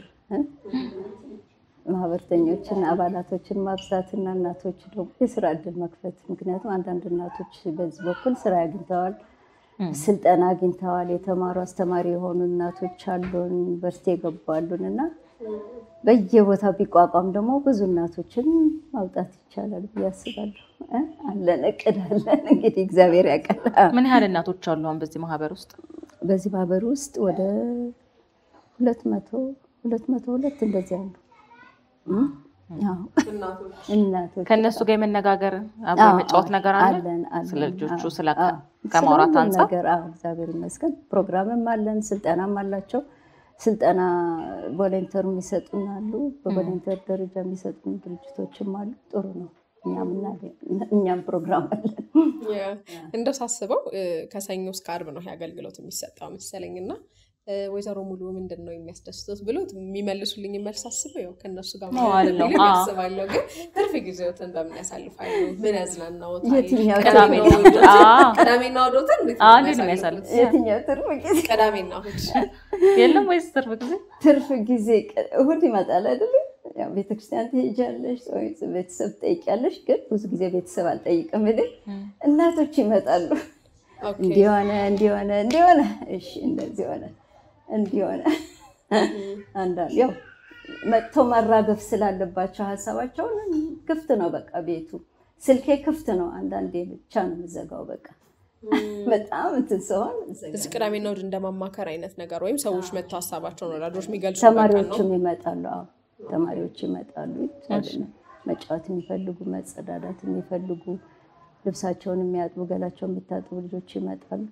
ማህበርተኞችን አባላቶችን ማብዛትና እናቶች ደግሞ የስራ እድል መክፈት። ምክንያቱም አንዳንድ እናቶች በዚህ በኩል ስራ ያግኝተዋል ስልጠና አግኝተዋል የተማሩ አስተማሪ የሆኑ እናቶች አሉን ዩኒቨርሲቲ የገባሉንና በየቦታው ቢቋቋም ደግሞ ብዙ እናቶችን ማውጣት ይቻላል ያስባሉ። አለን እቅድ አለን እንግዲህ እግዚአብሔር ያቀላ። ምን ያህል እናቶች አሉ አሁን በዚህ ማህበር ውስጥ? በዚህ ማህበር ውስጥ ወደ ሁለት መቶ ሁለት መቶ ሁለት እንደዚህ አሉ። ያው እናቶች ከነሱ ጋር መነጋገር አብሮ መጫወት ነገር አለ ስለ ልጆቹ ስለ ከማውራት አንፃር ነገር አዎ እግዚአብሔር ይመስገን ፕሮግራምም አለን ስልጠናም አላቸው። ስልጠና ቮለንተር የሚሰጡናሉ በቮለንተር ደረጃ የሚሰጡን ድርጅቶችም አሉ። ጥሩ ነው። እኛም እኛም ፕሮግራም አለን። ያ እንደው ሳስበው ከሰኞ እስከ ዓርብ ነው ያገልግሎት የሚሰጣው መሰለኝና ወይዘሮ ሙሉ ምንድነው የሚያስደስቱት ብሎት የሚመልሱልኝ መልስ አስበው ከነሱ ጋር ማለት ነው አስባለሁ። ግን ትርፍ ጊዜዎትን በምን ያሳልፋሉ? ምን ያዝናናዎት? የትኛው ቀዳሜና አዎ ቀዳሜና እሑድን እንዴት ነው የሚያሳልፉት? የትኛው ትርፍ ጊዜ? ቀዳሜና እሑድ የለም ወይስ ትርፍ ጊዜ? ትርፍ ጊዜ እሑድ ይመጣል አይደል? ያው ቤተክርስቲያን ትሄጃለሽ ወይ ቤተሰብ ትጠይቂያለሽ። ግን ብዙ ጊዜ ቤተሰብ አልጠይቅም እኔ እናቶች ይመጣሉ። እንዲሆነ እንዲሆነ እንዲሆነ እሺ እንደዚህ ሆነ እንዲሆነ አንዳንድ ያው መጥቶ ማራገፍ ስላለባቸው ሐሳባቸውን ክፍት ነው በቃ ቤቱ ስልኬ ክፍት ነው። አንዳንዴ ብቻ ነው የምዘጋው በቃ በጣም እንትሰውን እዚህ ቅዳሜና እሑድ እንደማማከር አይነት ነገር ወይም ሰዎች መጥተው ሐሳባቸውን ወላጆች የሚገልጹ ተማሪዎችም ይመጣሉ። አዎ ተማሪዎች ይመጣሉ። መጫወት የሚፈልጉ መጸዳዳት የሚፈልጉ ልብሳቸውን የሚያጥቡ ገላቸውን የሚታጠቡ ልጆች ይመጣሉ።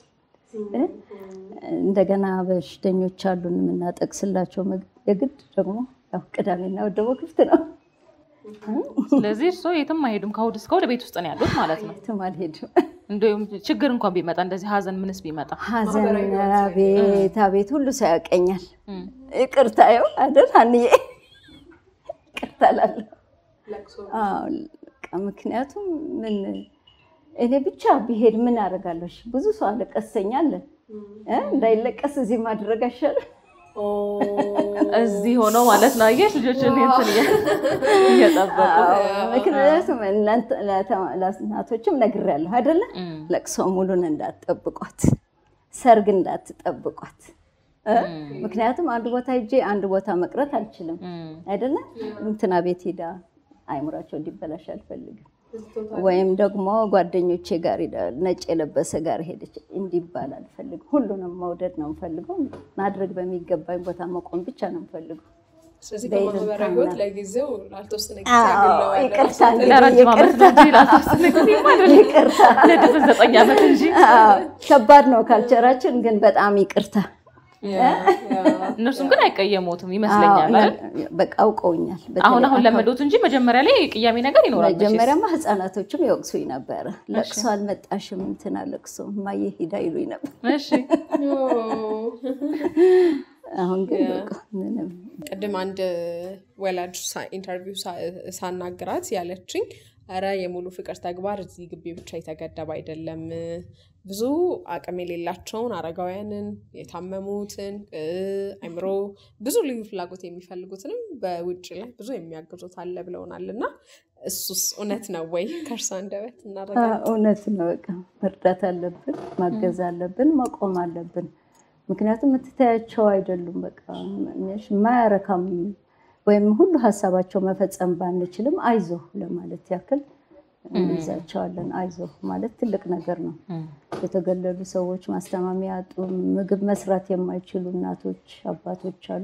እንደገና በሽተኞች አሉን የምናጠቅስላቸው የግድ ደግሞ ያው ቅዳሜና እሑድ ደግሞ ክፍት ነው። ስለዚህ እሱ የትም አይሄዱም ከእሑድ እስከ እሑድ ቤት ውስጥ ነው ያሉት ማለት ነው። የትም አልሄዱም። እንደውም ችግር እንኳን ቢመጣ እንደዚህ ሀዘን ምንስ ቢመጣ ሀዘን አቤት አቤት ሁሉ ሰው ያቀኛል። ይቅርታየው አይደል አንዬ ይቅርታላል። አዎ ምክንያቱም ምን እኔ ብቻ ቢሄድ ምን አደርጋለሁ? ብዙ ሰው አለቀሰኛል እ እንዳይለቀስ እዚህ ማድረግ አይሻልም? ኦ እዚህ ሆኖ ማለት ነው አየሽ ልጆችን እንትን እየጠበቁ ምክንያቱም ለእናቶችም ነግሬያለሁ አይደለ? ለቅሶ ሙሉን እንዳትጠብቋት ሰርግ እንዳትጠብቋት ምክንያቱም አንድ ቦታ ሂጄ አንድ ቦታ መቅረት አልችልም አይደለ? እንትና ቤት ሄዳ አይምራቸው እንዲበላሽ አልፈልግም። ወይም ደግሞ ጓደኞቼ ጋር ነጭ የለበሰ ጋር ሄደች እንዲባል አልፈልግም። ሁሉንም መውደድ ነው የምፈልገው። ማድረግ በሚገባኝ ቦታ መቆም ብቻ ነው የምፈልገው። ስለዚህ ከማህበራዊ ህይወት ለጊዜው ላልተወሰነ ጊዜ አገለዋል ይቅርታ ለረጅም ዓመት ነው እንጂ ላልተወሰነ ጊዜ ማለት ይቅርታ ለድፍን ዘጠኝ ዓመት እንጂ ከባድ ነው ካልቸራችን ግን በጣም ይቅርታ እነሱም ግን አይቀየሙትም ይመስለኛል አይደል በቃ አውቀውኛል አሁን አሁን ለመዶት እንጂ መጀመሪያ ላይ ቅያሜ ነገር ይኖራል መጀመሪያማ ህፃናቶችም ይወቅሱኝ ነበር ለቅሶ አልመጣሽም እንትና ለቅሶ ማየ ሂዳ ይሉኝ ነበር እሺ አሁን ግን በቃ ምንም ቀደም አንድ ወላጅ ኢንተርቪው ሳናግራት ያለችኝ አራ የሙሉ ፍቅር ተግባር እዚህ ግቢ ብቻ የተገደበ አይደለም ብዙ አቅም የሌላቸውን አረጋውያንን የታመሙትን አይምሮ ብዙ ልዩ ፍላጎት የሚፈልጉትንም በውጭ ላይ ብዙ የሚያግዙት አለ ብለውናልና እሱስ እውነት ነው ወይ ከርሳ እንደበት እናረጋግጥ እውነት ነው በቃ መርዳት አለብን ማገዝ አለብን ማቆም አለብን ምክንያቱም ምትታያቸው አይደሉም በቃ ምንሽ ማያረካም ወይም ሁሉ ሐሳባቸው መፈጸም ባንችልም አይዞ ለማለት ያክል እንዛቻለን አይዞ ማለት ትልቅ ነገር ነው የተገለሉ ሰዎች ማስተማሚያ ያጡ ምግብ መስራት የማይችሉ እናቶች አባቶች አሉ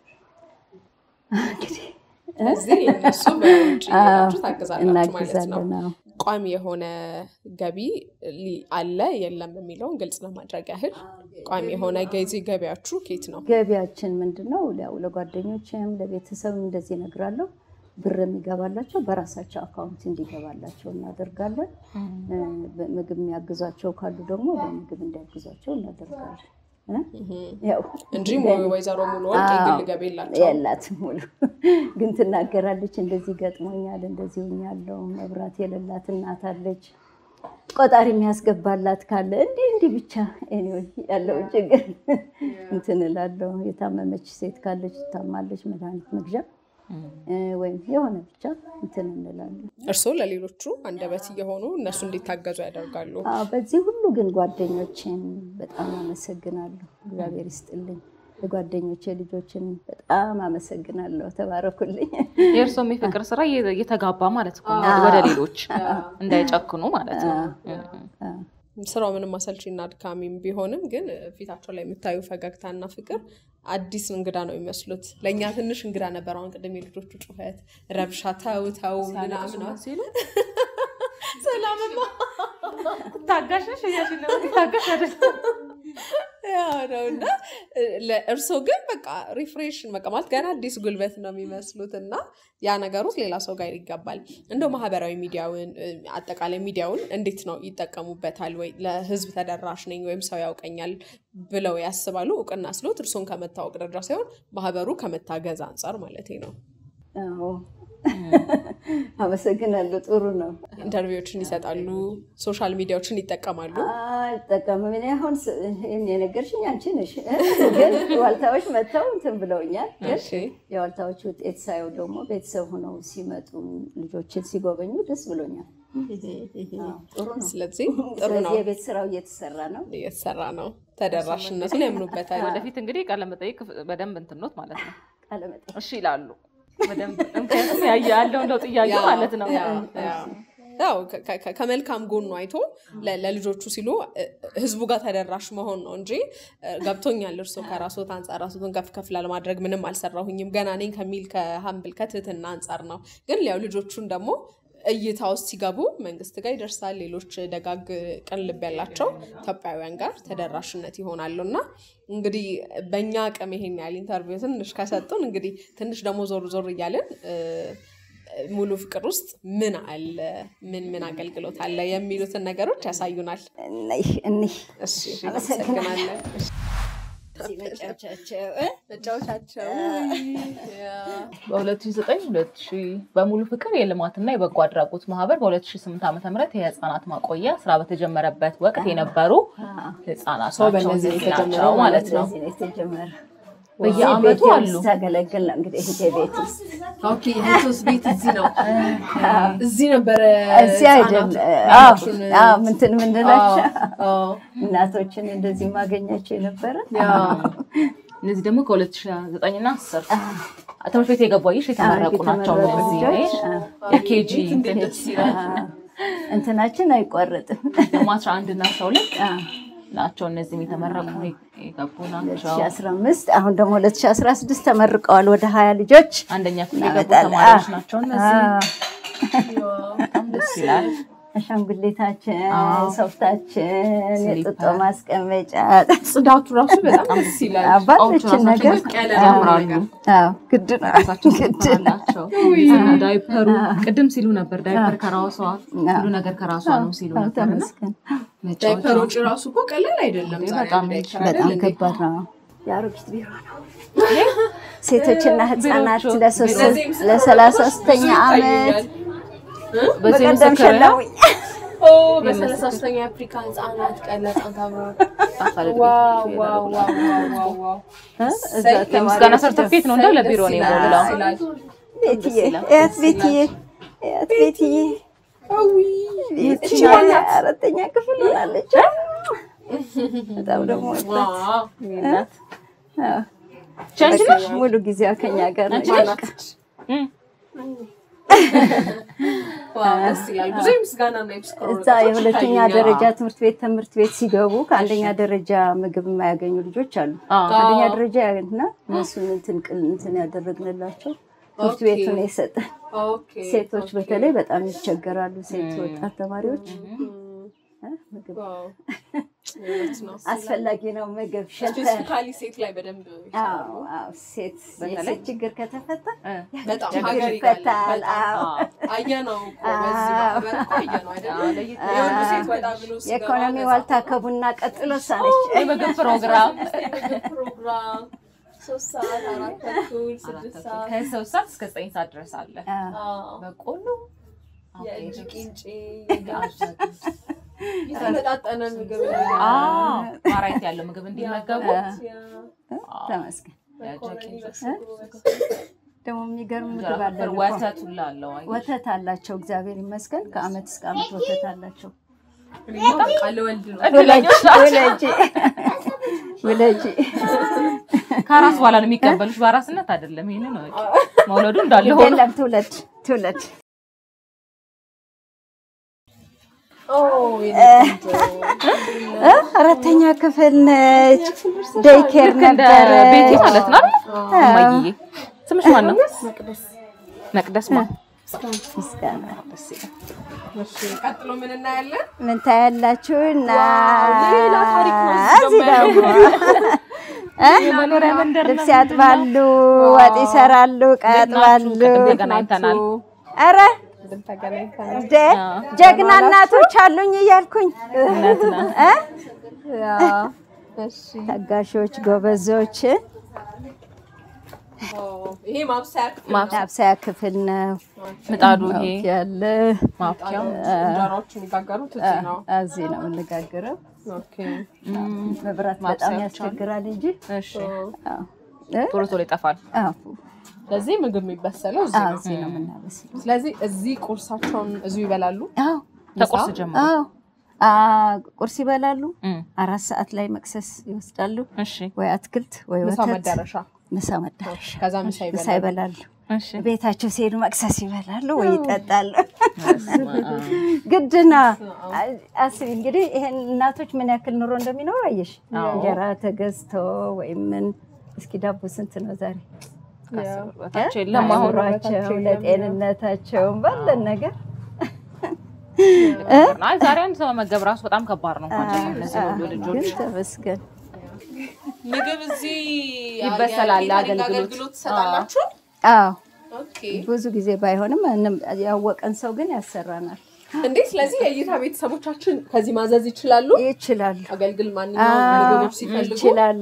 እንግዲህ እዚህ እነሱ በውጭ ያሉት ታገዛላችሁ ማለት ነው ቋሚ የሆነ ገቢ አለ የለም የሚለውን ግልጽ ለማድረግ ያህል ቋሚ የሆነ ገዚ ገቢያችሁ ኬት ነው ገቢያችን ምንድነው ያው ለጓደኞችም ለቤተሰብም እንደዚህ ነግራለሁ ብር የሚገባላቸው በራሳቸው አካውንት እንዲገባላቸው እናደርጋለን ምግብ የሚያግዛቸው ካሉ ደግሞ በምግብ እንዲያግዛቸው እናደርጋለን ያው እንጂ ወይዘሮ ሙሉ ወርቅ ግል ገቢ የላቸው የላት ሙሉ ግን ትናገራለች እንደዚህ ገጥሞኛል እንደዚህ ሆኛለሁ መብራት የሌላት እናት አለች ቆጣሪ የሚያስገባላት ካለ እንዴ እንዴ ብቻ ኤኒዌይ ያለው ችግር እንትን እላለሁ የታመመች ሴት ካለች ታማለች መድኃኒት መግዣ ወይ የሆነ ብቻ እንትን እንላለን እርሶ ለሌሎቹ አንደበት እየሆኑ እነሱ እንዲታገዙ ያደርጋሉ አዎ በዚህ ሁሉ ግን ጓደኞቼን በጣም አመሰግናለሁ እግዚአብሔር ይስጥልኝ ለጓደኞቼ ልጆችን በጣም አመሰግናለሁ ተባረኩልኝ የእርሶም የፍቅር ስራ እየተጋባ ማለት ነው ወደ ሌሎች እንዳይጨክኑ ማለት ነው ስራው ምንም አሰልቺና አድካሚም ቢሆንም ግን ፊታቸው ላይ የምታዩ ፈገግታና ፍቅር አዲስ እንግዳ ነው የሚመስሉት ለኛ ትንሽ እንግዳ ነበር አሁን ቀደም የልጆቹ ጩኸት ረብሻ ታው ታው ምናምን ነው ሲሉ ሰላምማ ታጋሽሽ ያሽለው ታጋሽ አይደል ያው ነውና ለእርሶ ግን በቃ ሪፍሬሽን በቃ ማለት ገና አዲስ ጉልበት ነው የሚመስሉትና ያ ነገሩት ሌላ ሰው ጋር ይገባል እንደው ማህበራዊ ሚዲያውን አጠቃላይ ሚዲያውን እንዴት ነው ይጠቀሙበታል ወይ ለህዝብ ተደራሽ ነኝ ወይም ሰው ያውቀኛል ብለው ያስባሉ እውቅና ስሎት እርሶን ከመታወቅ ደረጃ ሳይሆን ማህበሩ ከመታገዝ አንፃር ማለት ነው አዎ አመሰግናለሁ ጥሩ ነው ኢንተርቪዎችን ይሰጣሉ ሶሻል ሚዲያዎችን ይጠቀማሉ አይ ተጠቀመኝ አሁን እኔ ነገርሽኝ አንቺ ነሽ ግን ዋልታዎች መተው እንትን ብለውኛል እሺ የዋልታዎች ውጤት ሳይው ደግሞ ቤተሰብ ሆነው ሲመጡ ልጆችን ሲጎበኙ ደስ ብሎኛል ጥሩ ነው ስለዚህ ጥሩ ነው የቤት ስራው እየተሰራ ነው እየተሰራ ነው ተደራሽነቱን ያምኑበታል ወደፊት እንግዲህ ቃለ መጠይቅ በደንብ እንትኖት ማለት ነው ቃለ መጠይቅ እሺ ይላሉ በደንብ እንከን ያያለው እንደው ጥያቄ ማለት ነው ያው ከመልካም ጎኑ አይቶ ለልጆቹ ሲሉ ህዝቡ ጋር ተደራሽ መሆን ነው እንጂ ገብቶኛል እርሶ ከራስዎት አንፃር ራስዎን ከፍ ከፍ ለማድረግ ምንም አልሰራሁኝም ገና ነኝ ከሚል ከሀምብል ከትህትና አንፃር ነው ግን ያው ልጆቹን ደግሞ እይታው ሲጋቡ መንግስት ጋር ይደርሳል ሌሎች ደጋግ ቀን ልብ ያላቸው ኢትዮጵያውያን ጋር ተደራሽነት ይሆናሉና እንግዲህ በእኛ አቅም ይሄን ያህል ኢንተርቪው ትንሽ ከሰጡን እንግዲህ ትንሽ ደግሞ ዞር ዞር እያልን ሙሉ ፍቅር ውስጥ ምን አለ ምን ምን አገልግሎት አለ የሚሉትን ነገሮች ያሳዩናል ነይ እኔ እሺ አመሰግናለሁ ሲመጫቻቸው መጫወቻቸው በሁለት ሺህ ዘጠኝ ሁለት ሺህ በሙሉ ፍቅር የልማትና የበጎ አድራጎት ማህበር በሁለት ሺህ ስምንት ዓመተ ምህረት የህፃናት ማቆያ ስራ በተጀመረበት ወቅት የነበሩ ህፃናት ሰው በእነዚህ የተጀመረው ማለት ነው በየአመቱ አሉ ታገለግል እንግዲህ እዚህ ቤት ውስጥ ኦኬ የሱስ ቤት እዚህ ነው እዚህ ነበር እዚህ አይደል አዎ አዎ ምንትን ምንድናቸው አዎ እናቶችን እንደዚህ ማገኛቸው ነበር እነዚህ ደግሞ ከ2009 እና አስር ትምህርት ቤት የገቡ አይሽ የተመረቁ ናቸው እነዚህ የኬጂ እንትናችን አይቆረጥም ደግሞ አስራ አንድ እና አስራ ሁለት ናቸው እነዚህ የተመረቁ ሁለት ሺህ አስራ አምስት አሁን ደግሞ ሁለት ሺህ አስራ ስድስት ተመርቀዋል ወደ ሃያ ልጆች አንደኛ ክፍል የገቡ ተማሪዎች ናቸው እነዚህ በጣም ደስ ይላል አሻንጉሊታችን ሶፍታችን የጥጦ ማስቀመጫ ጽዳቱ ራሱ በጣም ደስ ይላል አባቶችን ነገር ያምራሉ አዎ ግድ ነው ራሳቸው ናቸው ዳይፐሩ ቅድም ሲሉ ነበር ዳይፐር ከራሷ ሁሉ ነገር ከራሷ ነው ሲሉ ነበር ዳይፐሩ ጭራሱ እኮ ቀላል አይደለም በጣም በጣም ከባድ ነው ያሮጊት ቢሮ ነው ሴቶችና ህፃናት ለ33ኛ አመት በቀደም ሸላው ኦ በሰላሳኛ አፍሪካ ህፃናት ቀለጣ ታብሮ ዋው ዋው ዋው ዋው ምስጋና ሰርተፊኬት ነው እንደ ለቢሮ ነው ያለው ቤትዬ እት ቤትዬ እት ቤትዬ አዊ አራተኛ ክፍል አለች በጣም ደግሞ እናት ቻንስ ሙሉ ጊዜዋ ከኛ ጋር ነች ዋስላል ብዙ ምስጋና ነው ይስከሩ እዛ የሁለተኛ ደረጃ ትምህርት ቤት ትምህርት ቤት ሲገቡ ከአንደኛ ደረጃ ምግብ የማያገኙ ልጆች አሉ አንደኛ ደረጃ ያገኝና እነሱን እንትን ቅል እንትን ያደረግንላቸው ትምህርት ቤቱን የሰጠን ኦኬ ሴቶች በተለይ በጣም ይቸገራሉ ሴት ወጣት ተማሪዎች ምግብ አስፈላጊ ነው ምግብ ሸልተር ካሊ ሴት ላይ በደንብ አዎ አዎ ሴት በተለይ ችግር ከተፈታ በጣም ሀገር ይፈታል አዎ አየነው በዚህ ማህበር አየነው አይደል የወንድ ሴት ወጣ ብሎ የኢኮኖሚ ዋልታ ከቡና ቀጥሎ ሳነች የምግብ ፕሮግራም ፕሮግራም ሶስት ሰዓት አራት ተኩል ስድስት ሰዓት ከሶስት ሰዓት እስከ ዘጠኝ ሰዓት ድረስ አለ አዎ በቆሎ የእጅ ቂንጬ የተመጣጠነ ምግብ አዎ ማራይት ያለው ምግብ እንዲመገቡ ተመስገን ደግሞ የሚገርም ምግብ አለ ወተት ሁሉ አለው ወተት አላቸው እግዚአብሔር ይመስገን ከአመት እስከ አመት ወተት አላቸው ቃል ወልድ ነው ወለጂ ወለጂ ወለጂ ካራስ በኋላ ነው የሚቀበሉሽ ባራስነት አይደለም ይሄን ነው መውለዱ እንዳለ ሆኖ የለም ትውለድ ትውለድ ኦ አራተኛ ክፍል ነች ዴይኬር ነበር ቤቴ ማለት ነው ማይዬ ስምሽ ማን ነው መቅደስ መቅደስ ማለት ምስጋና ደስ ይላል እሺ ቀጥሎ ምን እናያለን ምን ታያላችሁና ሌላ ታሪክ ነው እዚህ ደግሞ መኖሪያ መንደር ልብስ ያጥባሉ ወጥ ይሰራሉ ቀጥባሉ ተገናኝተናል አረ ተገናኝተናል ጀግና እናቶች አሉኝ እያልኩኝ እናት ነው እ እሺ ታጋሾች ጎበዞች ይሄ ማብሰያ ማብሰያ ክፍል ነው ምጣዱ ይሄ ያለ ማፍቂያው እንጀራዎች የሚጋገሩት እዚህ ነው እዚህ ነው የምንጋገረው ኦኬ መብራት በጣም ያስቸግራል እንጂ እሺ ቶሎ ቶሎ ይጠፋል አዎ ለዚህ ምግብ የሚበሰለው እዚህ ነው እዚህ ነው የምናበስለው ስለዚህ እዚህ ቁርሳቸውን እዚሁ ይበላሉ አዎ ተቆርስ ጀምሮ አዎ አ ቁርስ ይበላሉ አራት ሰዓት ላይ መክሰስ ይወስዳሉ እሺ ወይ አትክልት ወይ ምሳ ወተት መዳረሻ ምሳ መዳረሻ ከዛ ምሳ ምሳ ይበላሉ እሺ ቤታቸው ሲሄዱ መክሰስ ይበላሉ ወይ ይጠጣሉ ግድና አስቢ እንግዲህ ይሄን እናቶች ምን ያክል ኑሮ እንደሚኖር አየሽ እንጀራ ተገዝቶ ወይ ምን እስኪ ዳቦ ስንት ነው ዛሬ ታቸው ለማሆራቸው ለጤንነታቸው ባለን ነገር አይ ዛሬ አንድ ሰው መገብ ራሱ በጣም ከባድ ነው ማለት ነው እነዚህ ሁሉ ልጆች ተመስገን ምግብ እዚህ ይበሰላል አገልግሎት ሰጣላችሁ አዎ ኦኬ ብዙ ጊዜ ባይሆንም ያወቀን ሰው ግን ያሰራናል እንዴ ስለዚህ የእይታ ቤተሰቦቻችን ከዚህ ማዘዝ ይችላሉ ይችላሉ አገልግል ማንኛውም ምግቦች ሲፈልጉ ይችላሉ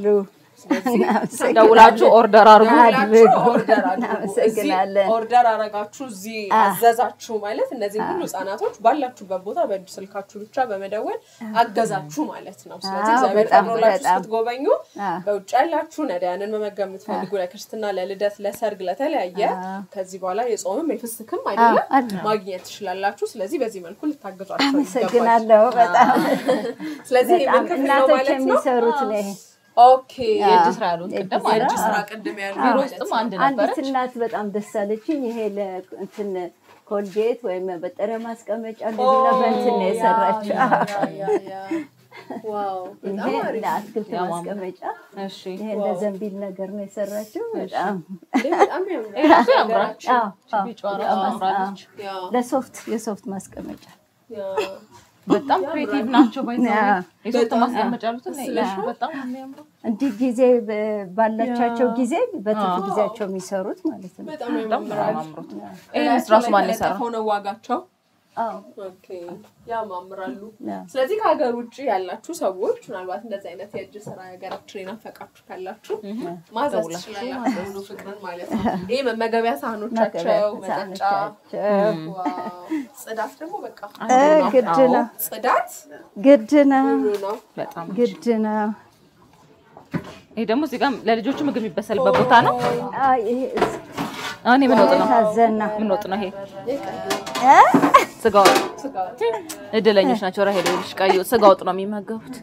ደውላችሁ ኦርደር አርጉ ኦርደር አድርጉ ኦርደር አረጋችሁ እዚህ አዘዛችሁ ማለት እነዚህ ሁሉ ህፃናቶች ባላችሁበት ቦታ በእጅ ስልካችሁ ብቻ በመደወል አገዛችሁ ማለት ነው ስለዚህ እግዚአብሔር ተብሮላችሁ ስትጎበኙ በውጭ ያላችሁ ነዳያንን መመገብ የምትፈልጉ ለክርስትና ለልደት ለሰርግ ለተለያየ ከዚህ በኋላ የጾምም የፍስክም አይደለም ማግኘት ትችላላችሁ ስለዚህ በዚህ መልኩ ልታገዟቸው አመሰግናለሁ በጣም ስለዚህ ምን ከፍለው ማለት ነው የሚሰሩት ነው ኦኬ የእጅ ስራ ያሉት ቅድም የእጅ ስራ ቅድም ያሉት ቢሮ ውስጥም አንድ ነበረች አንዲት እናት በጣም ደስ አለችኝ ይሄ ለእንትን ኮልጌት ወይ መበጠሪያ ማስቀመጫ እንደዚህ ለበንት ነው የሰራችው ዋው ይሄ ለአትክልት ማስቀመጫ እሺ ይሄ ለዘንቢል ነገር ነው የሰራችው በጣም በጣም ያምራል ቢጫራ አምራለች ለሶፍት የሶፍት ማስቀመጫ በጣም ክሬቲቭ ናቸው ባይዘው የሶፍት ማስቀመጫ አሉት እና በጣም የሚያምሩ እንዲ ጊዜ ባላቻቸው ጊዜ በትርፍ ጊዜያቸው የሚሰሩት ማለት ነው በጣም ያምራል ይሄ ራሱ ማን ይሰራው ሆነ ዋጋቸው አዎ ኦኬ ያማምራሉ ስለዚህ ከሀገር ውጪ ያላችሁ ሰዎች ምናልባት እንደዚህ አይነት የእጅ ስራ ሀገራችን እናፈቃችሁ ካላችሁ ማዘዝ ትችላላችሁ ሙሉ ፍቅርን ማለት ነው ይሄ መመገቢያ ሳህኖቻቸው መጠጫ ዋው ጽዳት ደግሞ በቃ ግድ ነው ጽዳት ግድ ነው በጣም ግድ ነው ይሄ ደግሞ እዚህ ጋር ለልጆቹ ምግብ የሚበሰልበት ቦታ ነው አይ ይሄ አሁን ምን ወጥ ነው ታዘና ምን ወጥ ነው ይሄ እ ስጋው እድለኞች ናቸው ራሄል ልጅ ቀዩ ስጋው ወጥ ነው የሚመገቡት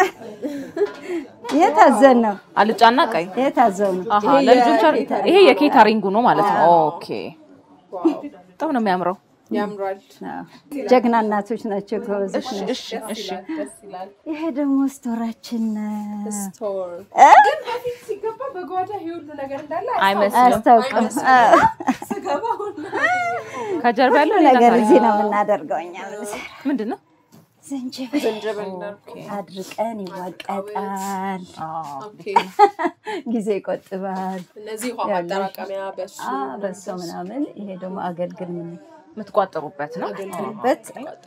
የታዘና አልጫና ቀይ የታዘኑ አሃ ለልጆቹ ይሄ የኬተሪንግ ነው ማለት ነው ኦኬ ዋው በጣም ነው የሚያምረው ያምራል ጀግና እናቶች ናቸው ጎበዞች እሺ እሺ እሺ ደስ ይላል ይሄ ደግሞ ስቶራችን ስቶር ግን በፊት ሲገባ በጓዳ ይሁሉ ነገር እንዳለ አይመስልም አስታውቅም ስገባ ሁሉ ከጀርባ ያለው ነገር እዚህ ነው የምናደርገው እኛ ምንድነው ዝንጅብል ዝንጅብል አድርቀን ይወቀጣል ኦኬ ጊዜ ይቆጥባል እነዚህ ውሃ ማጠራቀሚያ በሱ በሱ ምናምን ይሄ ደግሞ አገልግል ምን ምትቋጥሩበት ነው አገልግልበት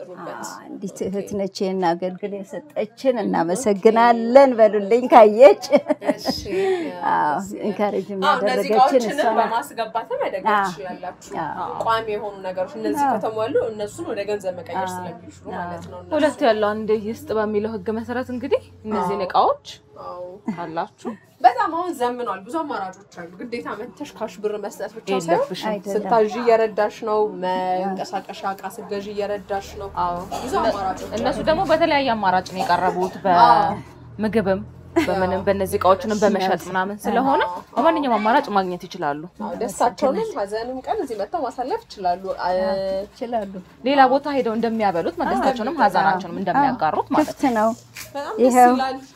እንዲት እህት ነች እና አገልግል የሰጠችን እናመሰግናለን በሉልኝ ካየች እሺ አዎ ኢንካሬጅ የሚያደርገችን እሷ ነው በማስገባትም ያደርጋች ያላችሁ ቋሚ የሆኑ ነገሮች እነዚህ ከተሟሉ እነሱን ወደ ገንዘብ መቀየር ስለሚችሉ ማለት ነው ሁለት ያለው አንድ ይስጥ በሚለው ህግ መሰረት እንግዲህ እነዚህ እቃዎች አው አላችሁ በጣም አሁን ዘምኗል ብዙ አማራጮች አሉ ግዴታ መተሽ ካሽ ብር መስጠት ብቻ ሳይሆን ስታጂ እየረዳሽ ነው መንቀሳቀሻ ዕቃ ስገዢ እየረዳሽ ነው አዎ ብዙ አማራጮች እነሱ ደግሞ በተለያየ አማራጭ ነው የቀረቡት በምግብም በመንም በእነዚህ እቃዎችንም በመሸጥ ምናምን ስለሆነ በማንኛውም አማራጭ ማግኘት ይችላሉ አዎ ደስታቸውንም ሀዘንም ቀን እዚህ መተው ማሳለፍ ይችላሉ ይችላሉ ሌላ ቦታ ሄደው እንደሚያበሉት ደስታቸውንም ሀዘናቸውንም እንደሚያጋሩት ማለት ነው ይሄው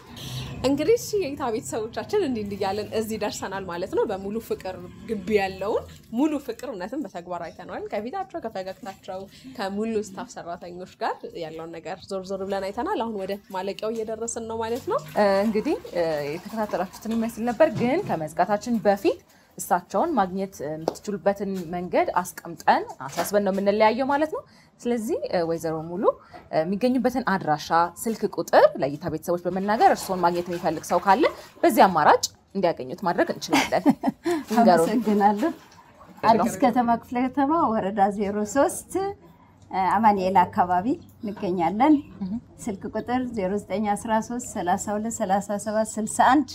እንግዲህ የኢታ ቤተሰቦቻችን እንዲህ እንዲያለን እዚህ ደርሰናል ማለት ነው በሙሉ ፍቅር ግቢ ያለውን ሙሉ ፍቅርነትን በተግባር አይተናል ከፊታቸው ከፈገግታቸው ከሙሉ ስታፍ ሰራተኞች ጋር ያለውን ነገር ዞር ዞር ብለን አይተናል አሁን ወደ ማለቂያው እየደረስን ነው ማለት ነው እንግዲህ የተከታተላችሁትን ይመስል ነበር ግን ከመዝጋታችን በፊት እሳቸውን ማግኘት የምትችሉበትን መንገድ አስቀምጠን አሳስበን ነው የምንለያየው ማለት ነው ስለዚህ ወይዘሮ ሙሉ የሚገኙበትን አድራሻ ስልክ ቁጥር ለእይታ ቤተሰቦች በመናገር እርሶን ማግኘት የሚፈልግ ሰው ካለ በዚህ አማራጭ እንዲያገኙት ማድረግ እንችላለን አመሰግናለሁ አዲስ ከተማ ክፍለ ከተማ ወረዳ ዜሮ ሶስት አማኑኤል አካባቢ እንገኛለን ስልክ ቁጥር ዜሮ ዘጠኝ አስራ ሶስት ሰላሳ ሁለት ሰላሳ ሰባት ስልሳ አንድ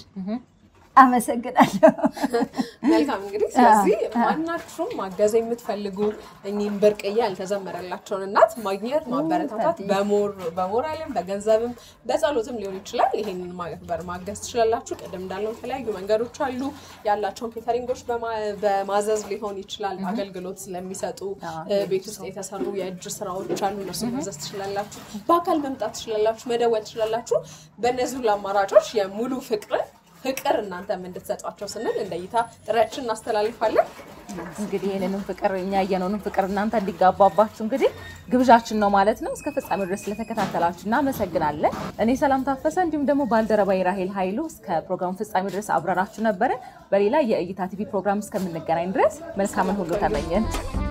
አመሰግናለሁ መልካም እንግዲህ ስለዚህ ማናችሁም ማገዝ የምትፈልጉ እኚህን ብርቅዬ ያልተዘመረላቸውን እናት ማግኘት ማበረታታት በሞር በሞራልም በገንዘብም በጸሎትም ሊሆን ይችላል ይሄንን ማገበር ማገዝ ትችላላችሁ ቀደም እንዳለው የተለያዩ መንገዶች አሉ ያላቸውን ኬተሪንጎች በማዘዝ ሊሆን ይችላል አገልግሎት ስለሚሰጡ ቤት ውስጥ የተሰሩ የእጅ ስራዎች አሉ እነሱ ማዘዝ ትችላላችሁ በአካል መምጣት ትችላላችሁ መደወል ትችላላችሁ በእነዚህ ሁሉ አማራጮች የሙሉ ፍቅር ፍቅር እናንተ ምን እንድትሰጧቸው ስንል እንደይታ ጥራችን እናስተላልፋለን እንግዲህ የነን ፍቅር እኛ የነን ፍቅር እናንተ እንዲጋባባችሁ እንግዲህ ግብዣችን ነው ማለት ነው እስከ ፍጻሜው ድረስ ለተከታተላችሁና አመሰግናለን እኔ ሰላም ታፈሰ እንዲሁም ደግሞ ባልደረባይ ራሄል ኃይሉ እስከ ፕሮግራሙ ፍጻሜው ድረስ አብራራችሁ ነበር በሌላ የእይታ ቲቪ ፕሮግራም እስከምንገናኝ ድረስ መልካምን ሁሉ ተመኘን